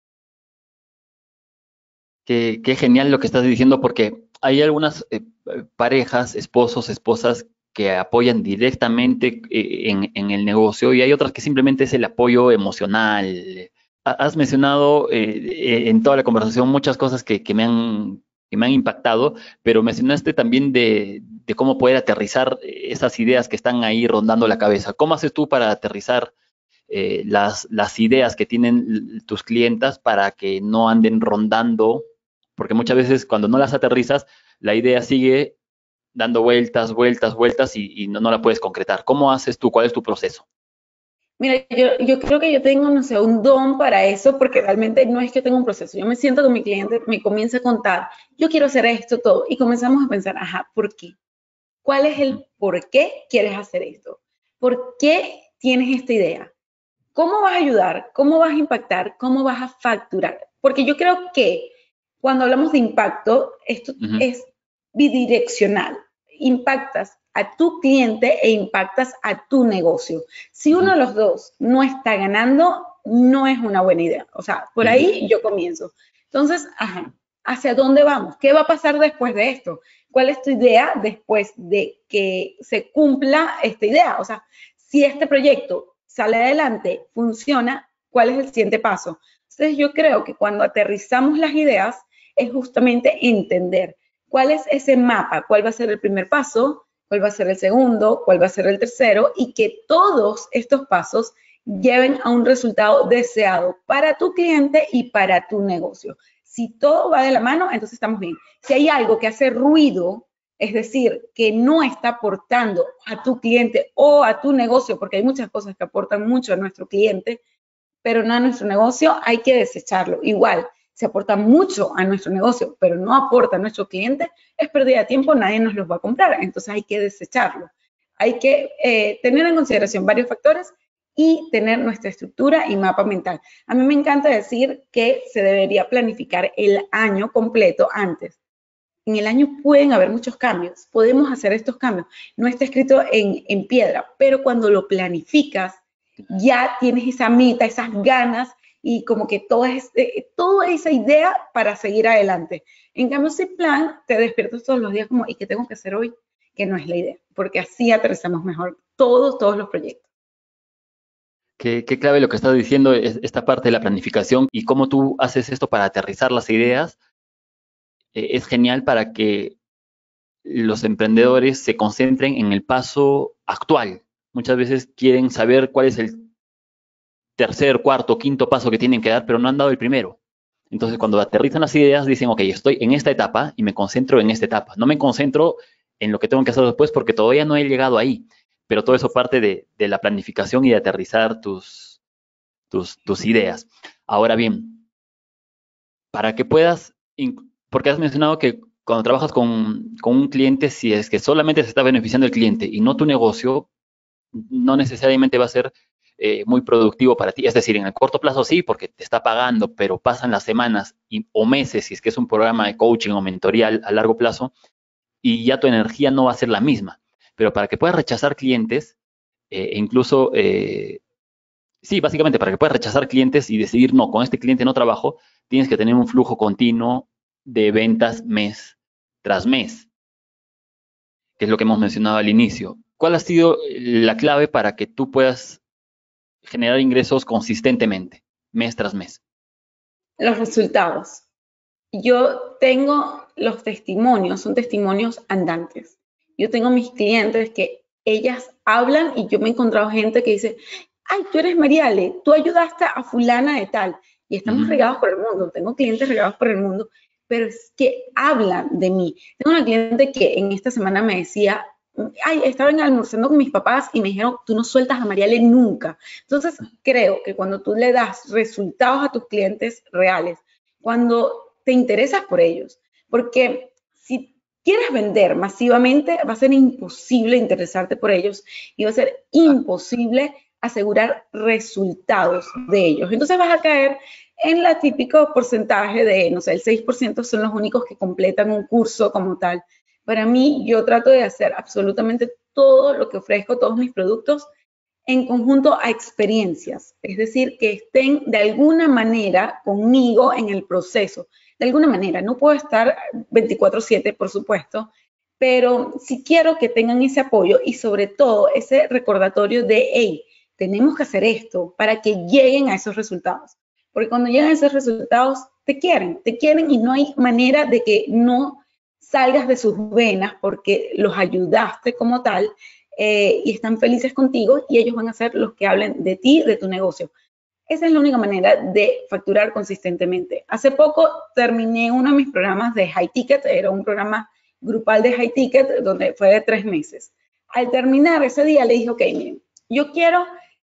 Qué, qué genial lo que estás diciendo, porque hay algunas eh, parejas, esposos, esposas que apoyan directamente eh, en, en el negocio, y hay otras que simplemente es el apoyo emocional. Ha- Has mencionado eh, eh, en toda la conversación muchas cosas que, que me han, que me han impactado, pero mencionaste también de, de cómo poder aterrizar esas ideas que están ahí rondando la cabeza. ¿Cómo haces tú para aterrizar eh, las, las ideas que tienen tus clientas para que no anden rondando? Porque muchas veces cuando no las aterrizas, la idea sigue dando vueltas, vueltas, vueltas y, y no, no la puedes concretar. ¿Cómo haces tú? ¿Cuál es tu proceso? Mira, yo, yo creo que yo tengo, no sé, un don para eso, porque realmente no es que tenga un proceso. Yo me siento con mi cliente, me comienza a contar, yo quiero hacer esto todo, y comenzamos a pensar, ajá, ¿por qué? ¿Cuál es el por qué quieres hacer esto? ¿Por qué tienes esta idea? ¿Cómo vas a ayudar? ¿Cómo vas a impactar? ¿Cómo vas a facturar? Porque yo creo que cuando hablamos de impacto, esto Uh -huh. es bidireccional. Impactas a tu cliente e impactas a tu negocio. Si Uh uno -huh. de los dos no está ganando, no es una buena idea. O sea, por Uh -huh. ahí yo comienzo. Entonces, ajá, ¿hacia dónde vamos? ¿Qué va a pasar después de esto? ¿Cuál es tu idea después de que se cumpla esta idea? O sea, si este proyecto sale adelante, funciona, ¿cuál es el siguiente paso? Entonces yo creo que cuando aterrizamos las ideas es justamente entender cuál es ese mapa, cuál va a ser el primer paso, cuál va a ser el segundo, cuál va a ser el tercero, y que todos estos pasos lleven a un resultado deseado para tu cliente y para tu negocio. Si todo va de la mano, entonces estamos bien. Si hay algo que hace ruido, es decir, que no está aportando a tu cliente o a tu negocio, porque hay muchas cosas que aportan mucho a nuestro cliente, pero no a nuestro negocio, hay que desecharlo. Igual, si aporta mucho a nuestro negocio, pero no aporta a nuestro cliente, es pérdida de tiempo, nadie nos los va a comprar, entonces hay que desecharlo. Hay que eh, tener en consideración varios factores y tener nuestra estructura y mapa mental. A mí me encanta decir que se debería planificar el año completo antes. En el año pueden haber muchos cambios, podemos hacer estos cambios. No está escrito en, en piedra, pero cuando lo planificas, ya tienes esa meta, esas ganas y como que toda, este, toda esa idea para seguir adelante. En cambio, ese plan te despiertas todos los días como, ¿y qué tengo que hacer hoy? Que no es la idea, porque así aterrizamos mejor todos, todos los proyectos. Qué, qué clave lo que estás diciendo es esta parte de la planificación y cómo tú haces esto para aterrizar las ideas. Eh, es genial para que los emprendedores se concentren en el paso actual. Muchas veces quieren saber cuál es el tercer, cuarto, quinto paso que tienen que dar, pero no han dado el primero. Entonces, cuando aterrizan las ideas, dicen, ok, estoy en esta etapa y me concentro en esta etapa. No me concentro en lo que tengo que hacer después porque todavía no he llegado ahí. Pero todo eso parte de, de la planificación y de aterrizar tus, tus, tus ideas. Ahora bien, para que puedas, porque has mencionado que cuando trabajas con, con un cliente, si es que solamente se está beneficiando el cliente y no tu negocio, no necesariamente va a ser eh, muy productivo para ti. Es decir, en el corto plazo sí, porque te está pagando, pero pasan las semanas y, o meses, si es que es un programa de coaching o mentorial a largo plazo, y ya tu energía no va a ser la misma. Pero para que puedas rechazar clientes, eh, incluso, eh, sí, básicamente para que puedas rechazar clientes y decidir, no, con este cliente no trabajo, tienes que tener un flujo continuo de ventas mes tras mes, que es lo que hemos mencionado al inicio. ¿Cuál ha sido la clave para que tú puedas generar ingresos consistentemente, mes tras mes? Los resultados. Yo tengo los testimonios, son testimonios andantes. Yo tengo mis clientes que ellas hablan y yo me he encontrado gente que dice, ay, tú eres Mariale, tú ayudaste a fulana de tal. Y estamos uh-huh. regados por el mundo, tengo clientes regados por el mundo, pero es que hablan de mí. Tengo una cliente que en esta semana me decía, ay, estaban almorzando con mis papás y me dijeron, tú no sueltas a Mariale nunca. Entonces, creo que cuando tú le das resultados a tus clientes reales, cuando te interesas por ellos, porque si quieres vender masivamente, va a ser imposible interesarte por ellos y va a ser imposible asegurar resultados de ellos. Entonces vas a caer en la típico porcentaje de, no sé, el seis por ciento son los únicos que completan un curso como tal. Para mí, yo trato de hacer absolutamente todo lo que ofrezco, todos mis productos, en conjunto a experiencias, es decir, que estén de alguna manera conmigo en el proceso. De alguna manera, no puedo estar veinticuatro siete, por supuesto, pero sí quiero que tengan ese apoyo y sobre todo ese recordatorio de, hey, tenemos que hacer esto para que lleguen a esos resultados. Porque cuando llegan a esos resultados, te quieren, te quieren y no hay manera de que no salgas de sus venas porque los ayudaste como tal eh, y están felices contigo y ellos van a ser los que hablen de ti, de tu negocio. Esa es la única manera de facturar consistentemente. Hace poco terminé uno de mis programas de High Ticket, era un programa grupal de High Ticket donde fue de tres meses. Al terminar ese día le dije, ok, miren, yo quiero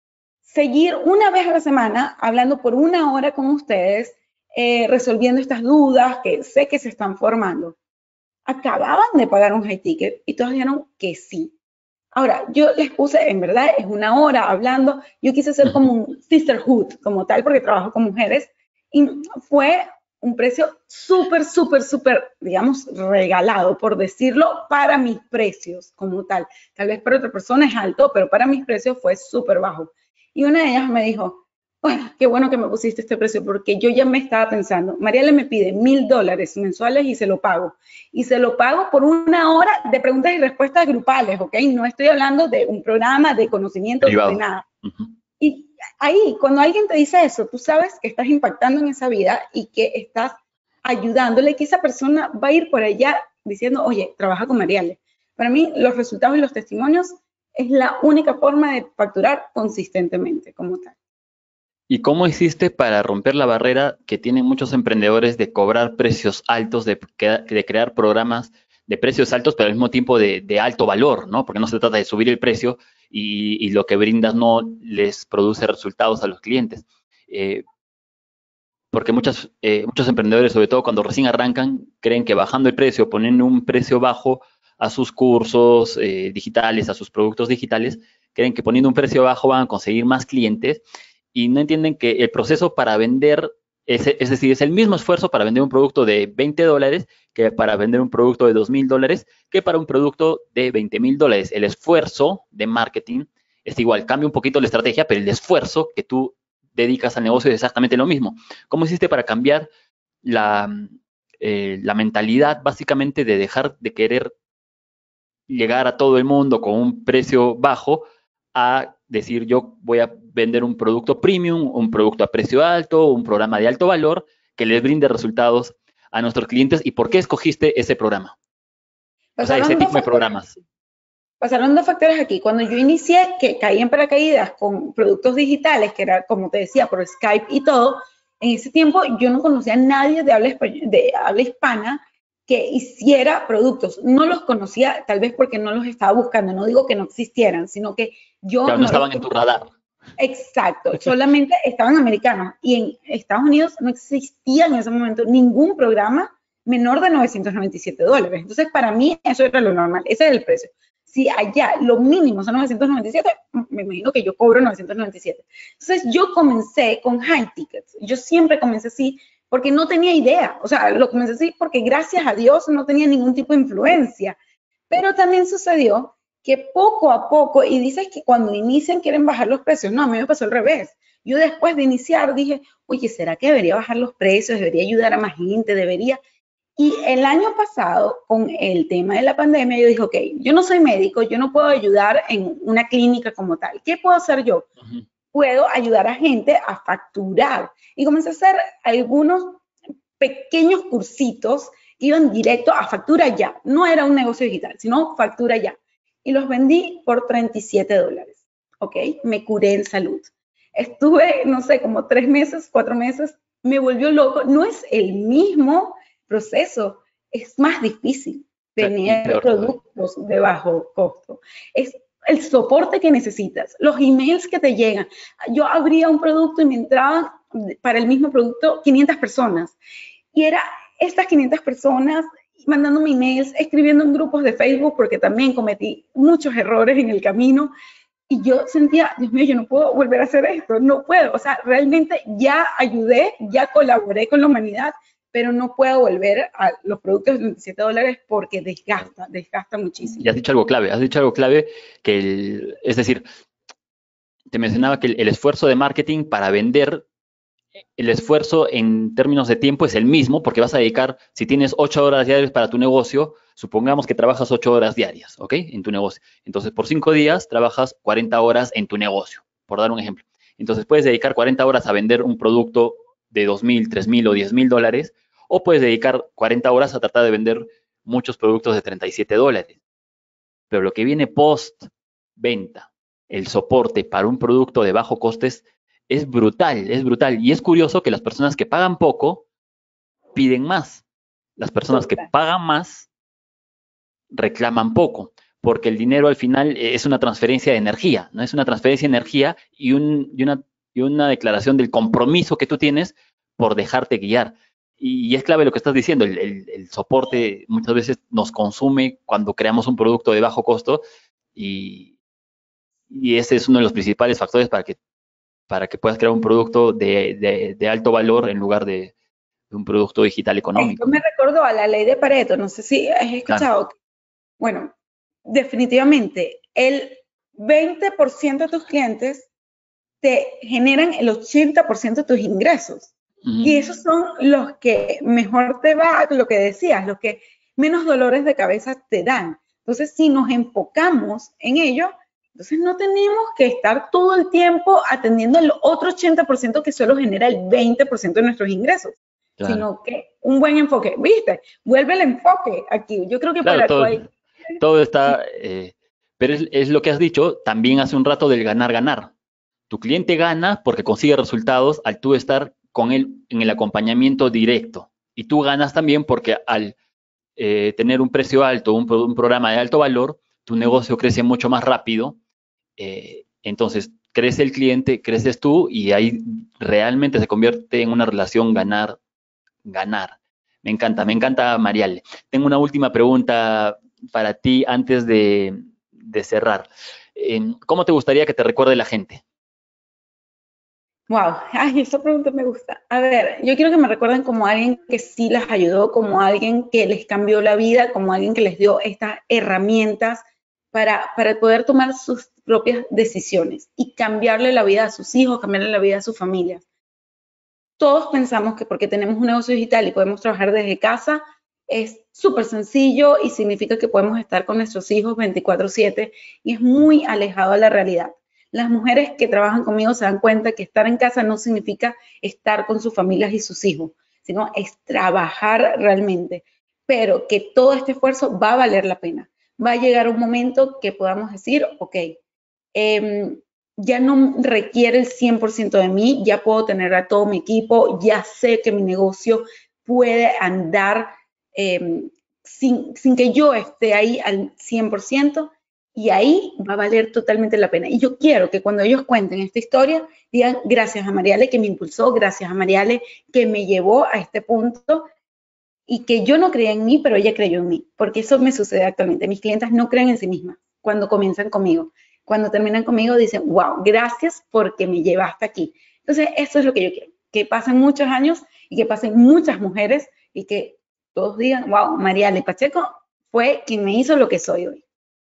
seguir una vez a la semana hablando por una hora con ustedes, eh, resolviendo estas dudas que sé que se están formando. Acababan de pagar un High Ticket y todos dijeron que sí. Ahora, yo les puse, en verdad, es una hora hablando, yo quise hacer como un sisterhood, como tal, porque trabajo con mujeres, y fue un precio súper, súper, súper, digamos, regalado, por decirlo, para mis precios, como tal. Tal vez para otra persona es alto, pero para mis precios fue súper bajo. Y una de ellas me dijo, bueno, qué bueno que me pusiste este precio, porque yo ya me estaba pensando, Mariale me pide mil dólares mensuales y se lo pago. Y se lo pago por una hora de preguntas y respuestas grupales, ¿ok? No estoy hablando de un programa de conocimiento de nada. Uh-huh. Y ahí, cuando alguien te dice eso, tú sabes que estás impactando en esa vida y que estás ayudándole, que esa persona va a ir por allá diciendo, oye, trabaja con Mariale. Para mí, los resultados y los testimonios es la única forma de facturar consistentemente, como tal. ¿Y cómo hiciste para romper la barrera que tienen muchos emprendedores de cobrar precios altos, de, de crear programas de precios altos, pero al mismo tiempo de, de alto valor, ¿no? Porque no se trata de subir el precio y, y lo que brindas no les produce resultados a los clientes. Eh, porque muchas, eh, muchos emprendedores, sobre todo cuando recién arrancan, creen que bajando el precio, poniendo un precio bajo a sus cursos eh, digitales, a sus productos digitales, creen que poniendo un precio bajo van a conseguir más clientes y no entienden que el proceso para vender, es, es decir, es el mismo esfuerzo para vender un producto de veinte dólares que para vender un producto de dos mil dólares, que para un producto de veinte mil dólares. El esfuerzo de marketing es igual, cambia un poquito la estrategia, pero el esfuerzo que tú dedicas al negocio es exactamente lo mismo. ¿Cómo hiciste para cambiar la, eh, la mentalidad básicamente de dejar de querer llegar a todo el mundo con un precio bajo a decir yo voy a vender un producto premium, un producto a precio alto, un programa de alto valor que les brinde resultados a nuestros clientes? ¿Y por qué escogiste ese programa? O sea, ese tipo de programas. Pasaron dos factores aquí. Cuando yo inicié, que caí en paracaídas con productos digitales, que era, como te decía, por Skype y todo, en ese tiempo yo no conocía a nadie de habla, español, de habla hispana que hiciera productos. No los conocía, tal vez porque no los estaba buscando. No digo que no existieran, sino que yo... Claro, no, no estaban en tu radar. Exacto, solamente estaban americanos. Y en Estados Unidos no existía en ese momento ningún programa menor de novecientos noventa y siete dólares. Entonces, para mí, eso era lo normal. Ese era el precio. Si allá lo mínimo son novecientos noventa y siete, me imagino que yo cobro novecientos noventa y siete. Entonces, yo comencé con high tickets. Yo siempre comencé así porque no tenía idea. O sea, lo comencé así porque gracias a Dios no tenía ningún tipo de influencia. Pero también sucedió que poco a poco, y dices que cuando inician quieren bajar los precios. No, a mí me pasó al revés. Yo después de iniciar dije, oye, ¿será que debería bajar los precios? ¿Debería ayudar a más gente? ¿Debería...? Y el año pasado, con el tema de la pandemia, yo dije, ok, yo no soy médico, yo no puedo ayudar en una clínica como tal. ¿Qué puedo hacer yo? Uh-huh. Puedo ayudar a gente a facturar. Y comencé a hacer algunos pequeños cursitos que iban directo a factura ya. No era un negocio digital, sino factura ya. Y los vendí por treinta y siete dólares, ¿ok? Me curé en salud. Estuve, no sé, como tres meses, cuatro meses, me volvió loco. No es el mismo proceso, es más difícil tener productos de bajo costo. Es el soporte que necesitas, los emails que te llegan. Yo abría un producto y me entraban para el mismo producto quinientas personas. Y era estas quinientas personas mandándome emails, escribiendo en grupos de Facebook, porque también cometí muchos errores en el camino. Y yo sentía, Dios mío, yo no puedo volver a hacer esto, no puedo. O sea, realmente ya ayudé, ya colaboré con la humanidad, pero no puedo volver a los productos de veintisiete dólares porque desgasta, desgasta muchísimo. Y has dicho algo clave, has dicho algo clave, que el, es decir, te mencionaba que el, el esfuerzo de marketing para vender, el esfuerzo en términos de tiempo es el mismo, porque vas a dedicar, si tienes ocho horas diarias para tu negocio, supongamos que trabajas ocho horas diarias, ¿ok? En tu negocio. Entonces, por cinco días trabajas cuarenta horas en tu negocio, por dar un ejemplo. Entonces, puedes dedicar cuarenta horas a vender un producto de dos mil, tres mil o diez mil dólares, o puedes dedicar cuarenta horas a tratar de vender muchos productos de treinta y siete dólares. Pero lo que viene post-venta, el soporte para un producto de bajo coste es, es brutal, es brutal. Y es curioso que las personas que pagan poco piden más. Las personas que pagan más reclaman poco, porque el dinero al final es una transferencia de energía, ¿no? Es una transferencia de energía y, un, y, una, y una declaración del compromiso que tú tienes por dejarte guiar. Y es clave lo que estás diciendo, el, el, el soporte muchas veces nos consume cuando creamos un producto de bajo costo y, y ese es uno de los principales factores para que, para que puedas crear un producto de, de, de alto valor en lugar de, de un producto digital económico. Esto me recordó a la ley de Pareto, no sé si has escuchado. Claro. Bueno, definitivamente el veinte por ciento de tus clientes te generan el ochenta por ciento de tus ingresos. Uh-huh. Y esos son los que mejor te va, lo que decías, los que menos dolores de cabeza te dan. Entonces, si nos enfocamos en ello, entonces no tenemos que estar todo el tiempo atendiendo el otro ochenta por ciento que solo genera el veinte por ciento de nuestros ingresos. Claro. Sino que un buen enfoque, ¿viste? Vuelve el enfoque aquí. Yo creo que claro, para todo, cual... todo está, eh, pero es, es lo que has dicho también hace un rato del ganar-ganar. Tu cliente gana porque consigue resultados al tú estar con él en el acompañamiento directo. Y tú ganas también porque al eh, tener un precio alto, un, un programa de alto valor, tu negocio crece mucho más rápido. Eh, entonces, crece el cliente, creces tú y ahí realmente se convierte en una relación ganar-ganar. Me encanta, me encanta, Mariale. Tengo una última pregunta para ti antes de, de cerrar. Eh, ¿Cómo te gustaría que te recuerde la gente? Wow, ay, esa pregunta me gusta. A ver, yo quiero que me recuerden como alguien que sí las ayudó, como alguien que les cambió la vida, como alguien que les dio estas herramientas para, para poder tomar sus propias decisiones y cambiarle la vida a sus hijos, cambiarle la vida a sus familias. Todos pensamos que porque tenemos un negocio digital y podemos trabajar desde casa, es súper sencillo y significa que podemos estar con nuestros hijos veinticuatro siete y es muy alejado de la realidad. Las mujeres que trabajan conmigo se dan cuenta que estar en casa no significa estar con sus familias y sus hijos, sino es trabajar realmente, pero que todo este esfuerzo va a valer la pena. Va a llegar un momento que podamos decir, ok, eh, ya no requiere el cien por ciento de mí, ya puedo tener a todo mi equipo, ya sé que mi negocio puede andar eh, sin, sin que yo esté ahí al cien por ciento y ahí va a valer totalmente la pena. Y yo quiero que cuando ellos cuenten esta historia, digan gracias a Mariale que me impulsó, gracias a Mariale que me llevó a este punto y que yo no creía en mí, pero ella creyó en mí, porque eso me sucede actualmente. Mis clientas no creen en sí mismas cuando comienzan conmigo. Cuando terminan conmigo dicen, wow, gracias porque me llevaste aquí. Entonces, eso es lo que yo quiero, que pasen muchos años y que pasen muchas mujeres y que todos digan, wow, Mariale Pacheco fue quien me hizo lo que soy hoy.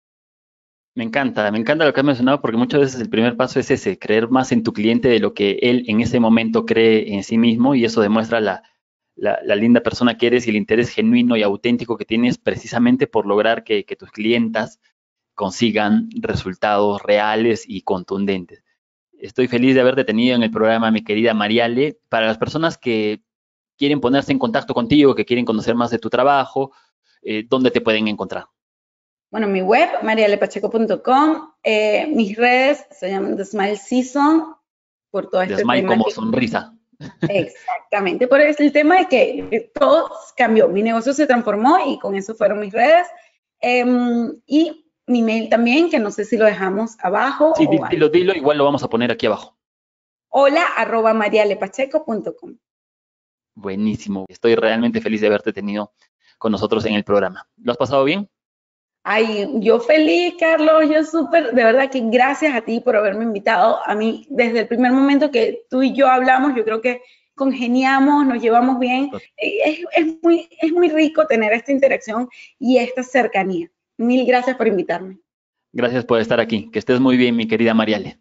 Me encanta, me encanta lo que has mencionado porque muchas veces el primer paso es ese, creer más en tu cliente de lo que él en ese momento cree en sí mismo y eso demuestra la, la, la linda persona que eres y el interés genuino y auténtico que tienes precisamente por lograr que, que tus clientas consigan resultados reales y contundentes. Estoy feliz de haberte tenido en el programa, mi querida Mariale. Para las personas que quieren ponerse en contacto contigo, que quieren conocer más de tu trabajo, eh, ¿dónde te pueden encontrar? Bueno, mi web, mariale pacheco punto com, eh, mis redes se llaman The Smile Season, por todo este The Smile tema como que, sonrisa. Exactamente, por eso el tema es que todo cambió, mi negocio se transformó y con eso fueron mis redes. Eh, y mi mail también, que no sé si lo dejamos abajo. Sí, o dilo, dilo, igual lo vamos a poner aquí abajo. Hola, arroba mariale pacheco punto com. Buenísimo, estoy realmente feliz de haberte tenido con nosotros en el programa. ¿Lo has pasado bien? Ay, yo feliz, Carlos, yo súper, de verdad que gracias a ti por haberme invitado. A mí, desde el primer momento que tú y yo hablamos, yo creo que congeniamos, nos llevamos bien. Es, es, muy, es muy rico tener esta interacción y esta cercanía. Mil gracias por invitarme. Gracias por estar aquí. Que estés muy bien, mi querida Mariale.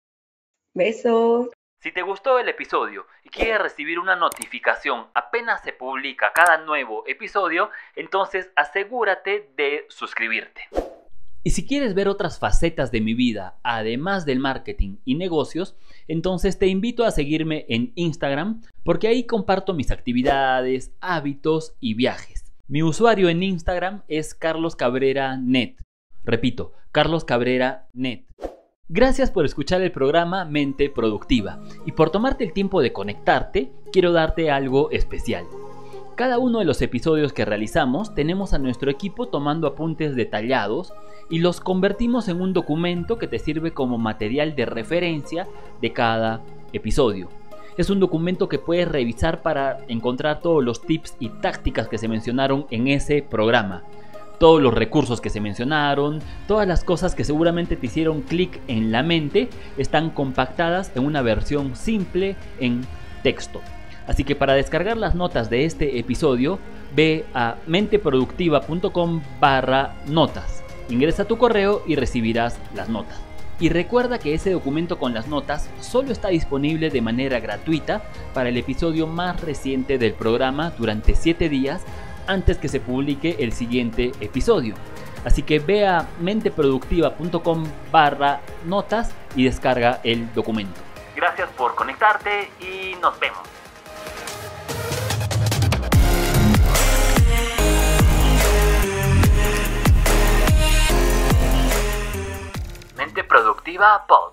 Besos. Si te gustó el episodio y quieres recibir una notificación apenas se publica cada nuevo episodio, entonces asegúrate de suscribirte. Y si quieres ver otras facetas de mi vida, además del marketing y negocios, entonces te invito a seguirme en Instagram, porque ahí comparto mis actividades, hábitos y viajes. Mi usuario en Instagram es Carlos Cabrera Net. Repito, Carlos Cabrera Net. Gracias por escuchar el programa Mente Productiva y por tomarte el tiempo de conectarte, quiero darte algo especial. Cada uno de los episodios que realizamos tenemos a nuestro equipo tomando apuntes detallados y los convertimos en un documento que te sirve como material de referencia de cada episodio. Es un documento que puedes revisar para encontrar todos los tips y tácticas que se mencionaron en ese programa. Todos los recursos que se mencionaron, todas las cosas que seguramente te hicieron clic en la mente, están compactadas en una versión simple en texto. Así que para descargar las notas de este episodio, ve a menteproductiva.com barra notas. Ingresa tu correo y recibirás las notas. Y recuerda que ese documento con las notas solo está disponible de manera gratuita para el episodio más reciente del programa durante siete días antes que se publique el siguiente episodio. Así que ve a menteproductiva.com barra notas y descarga el documento. Gracias por conectarte y nos vemos. Mente Productiva Podcast.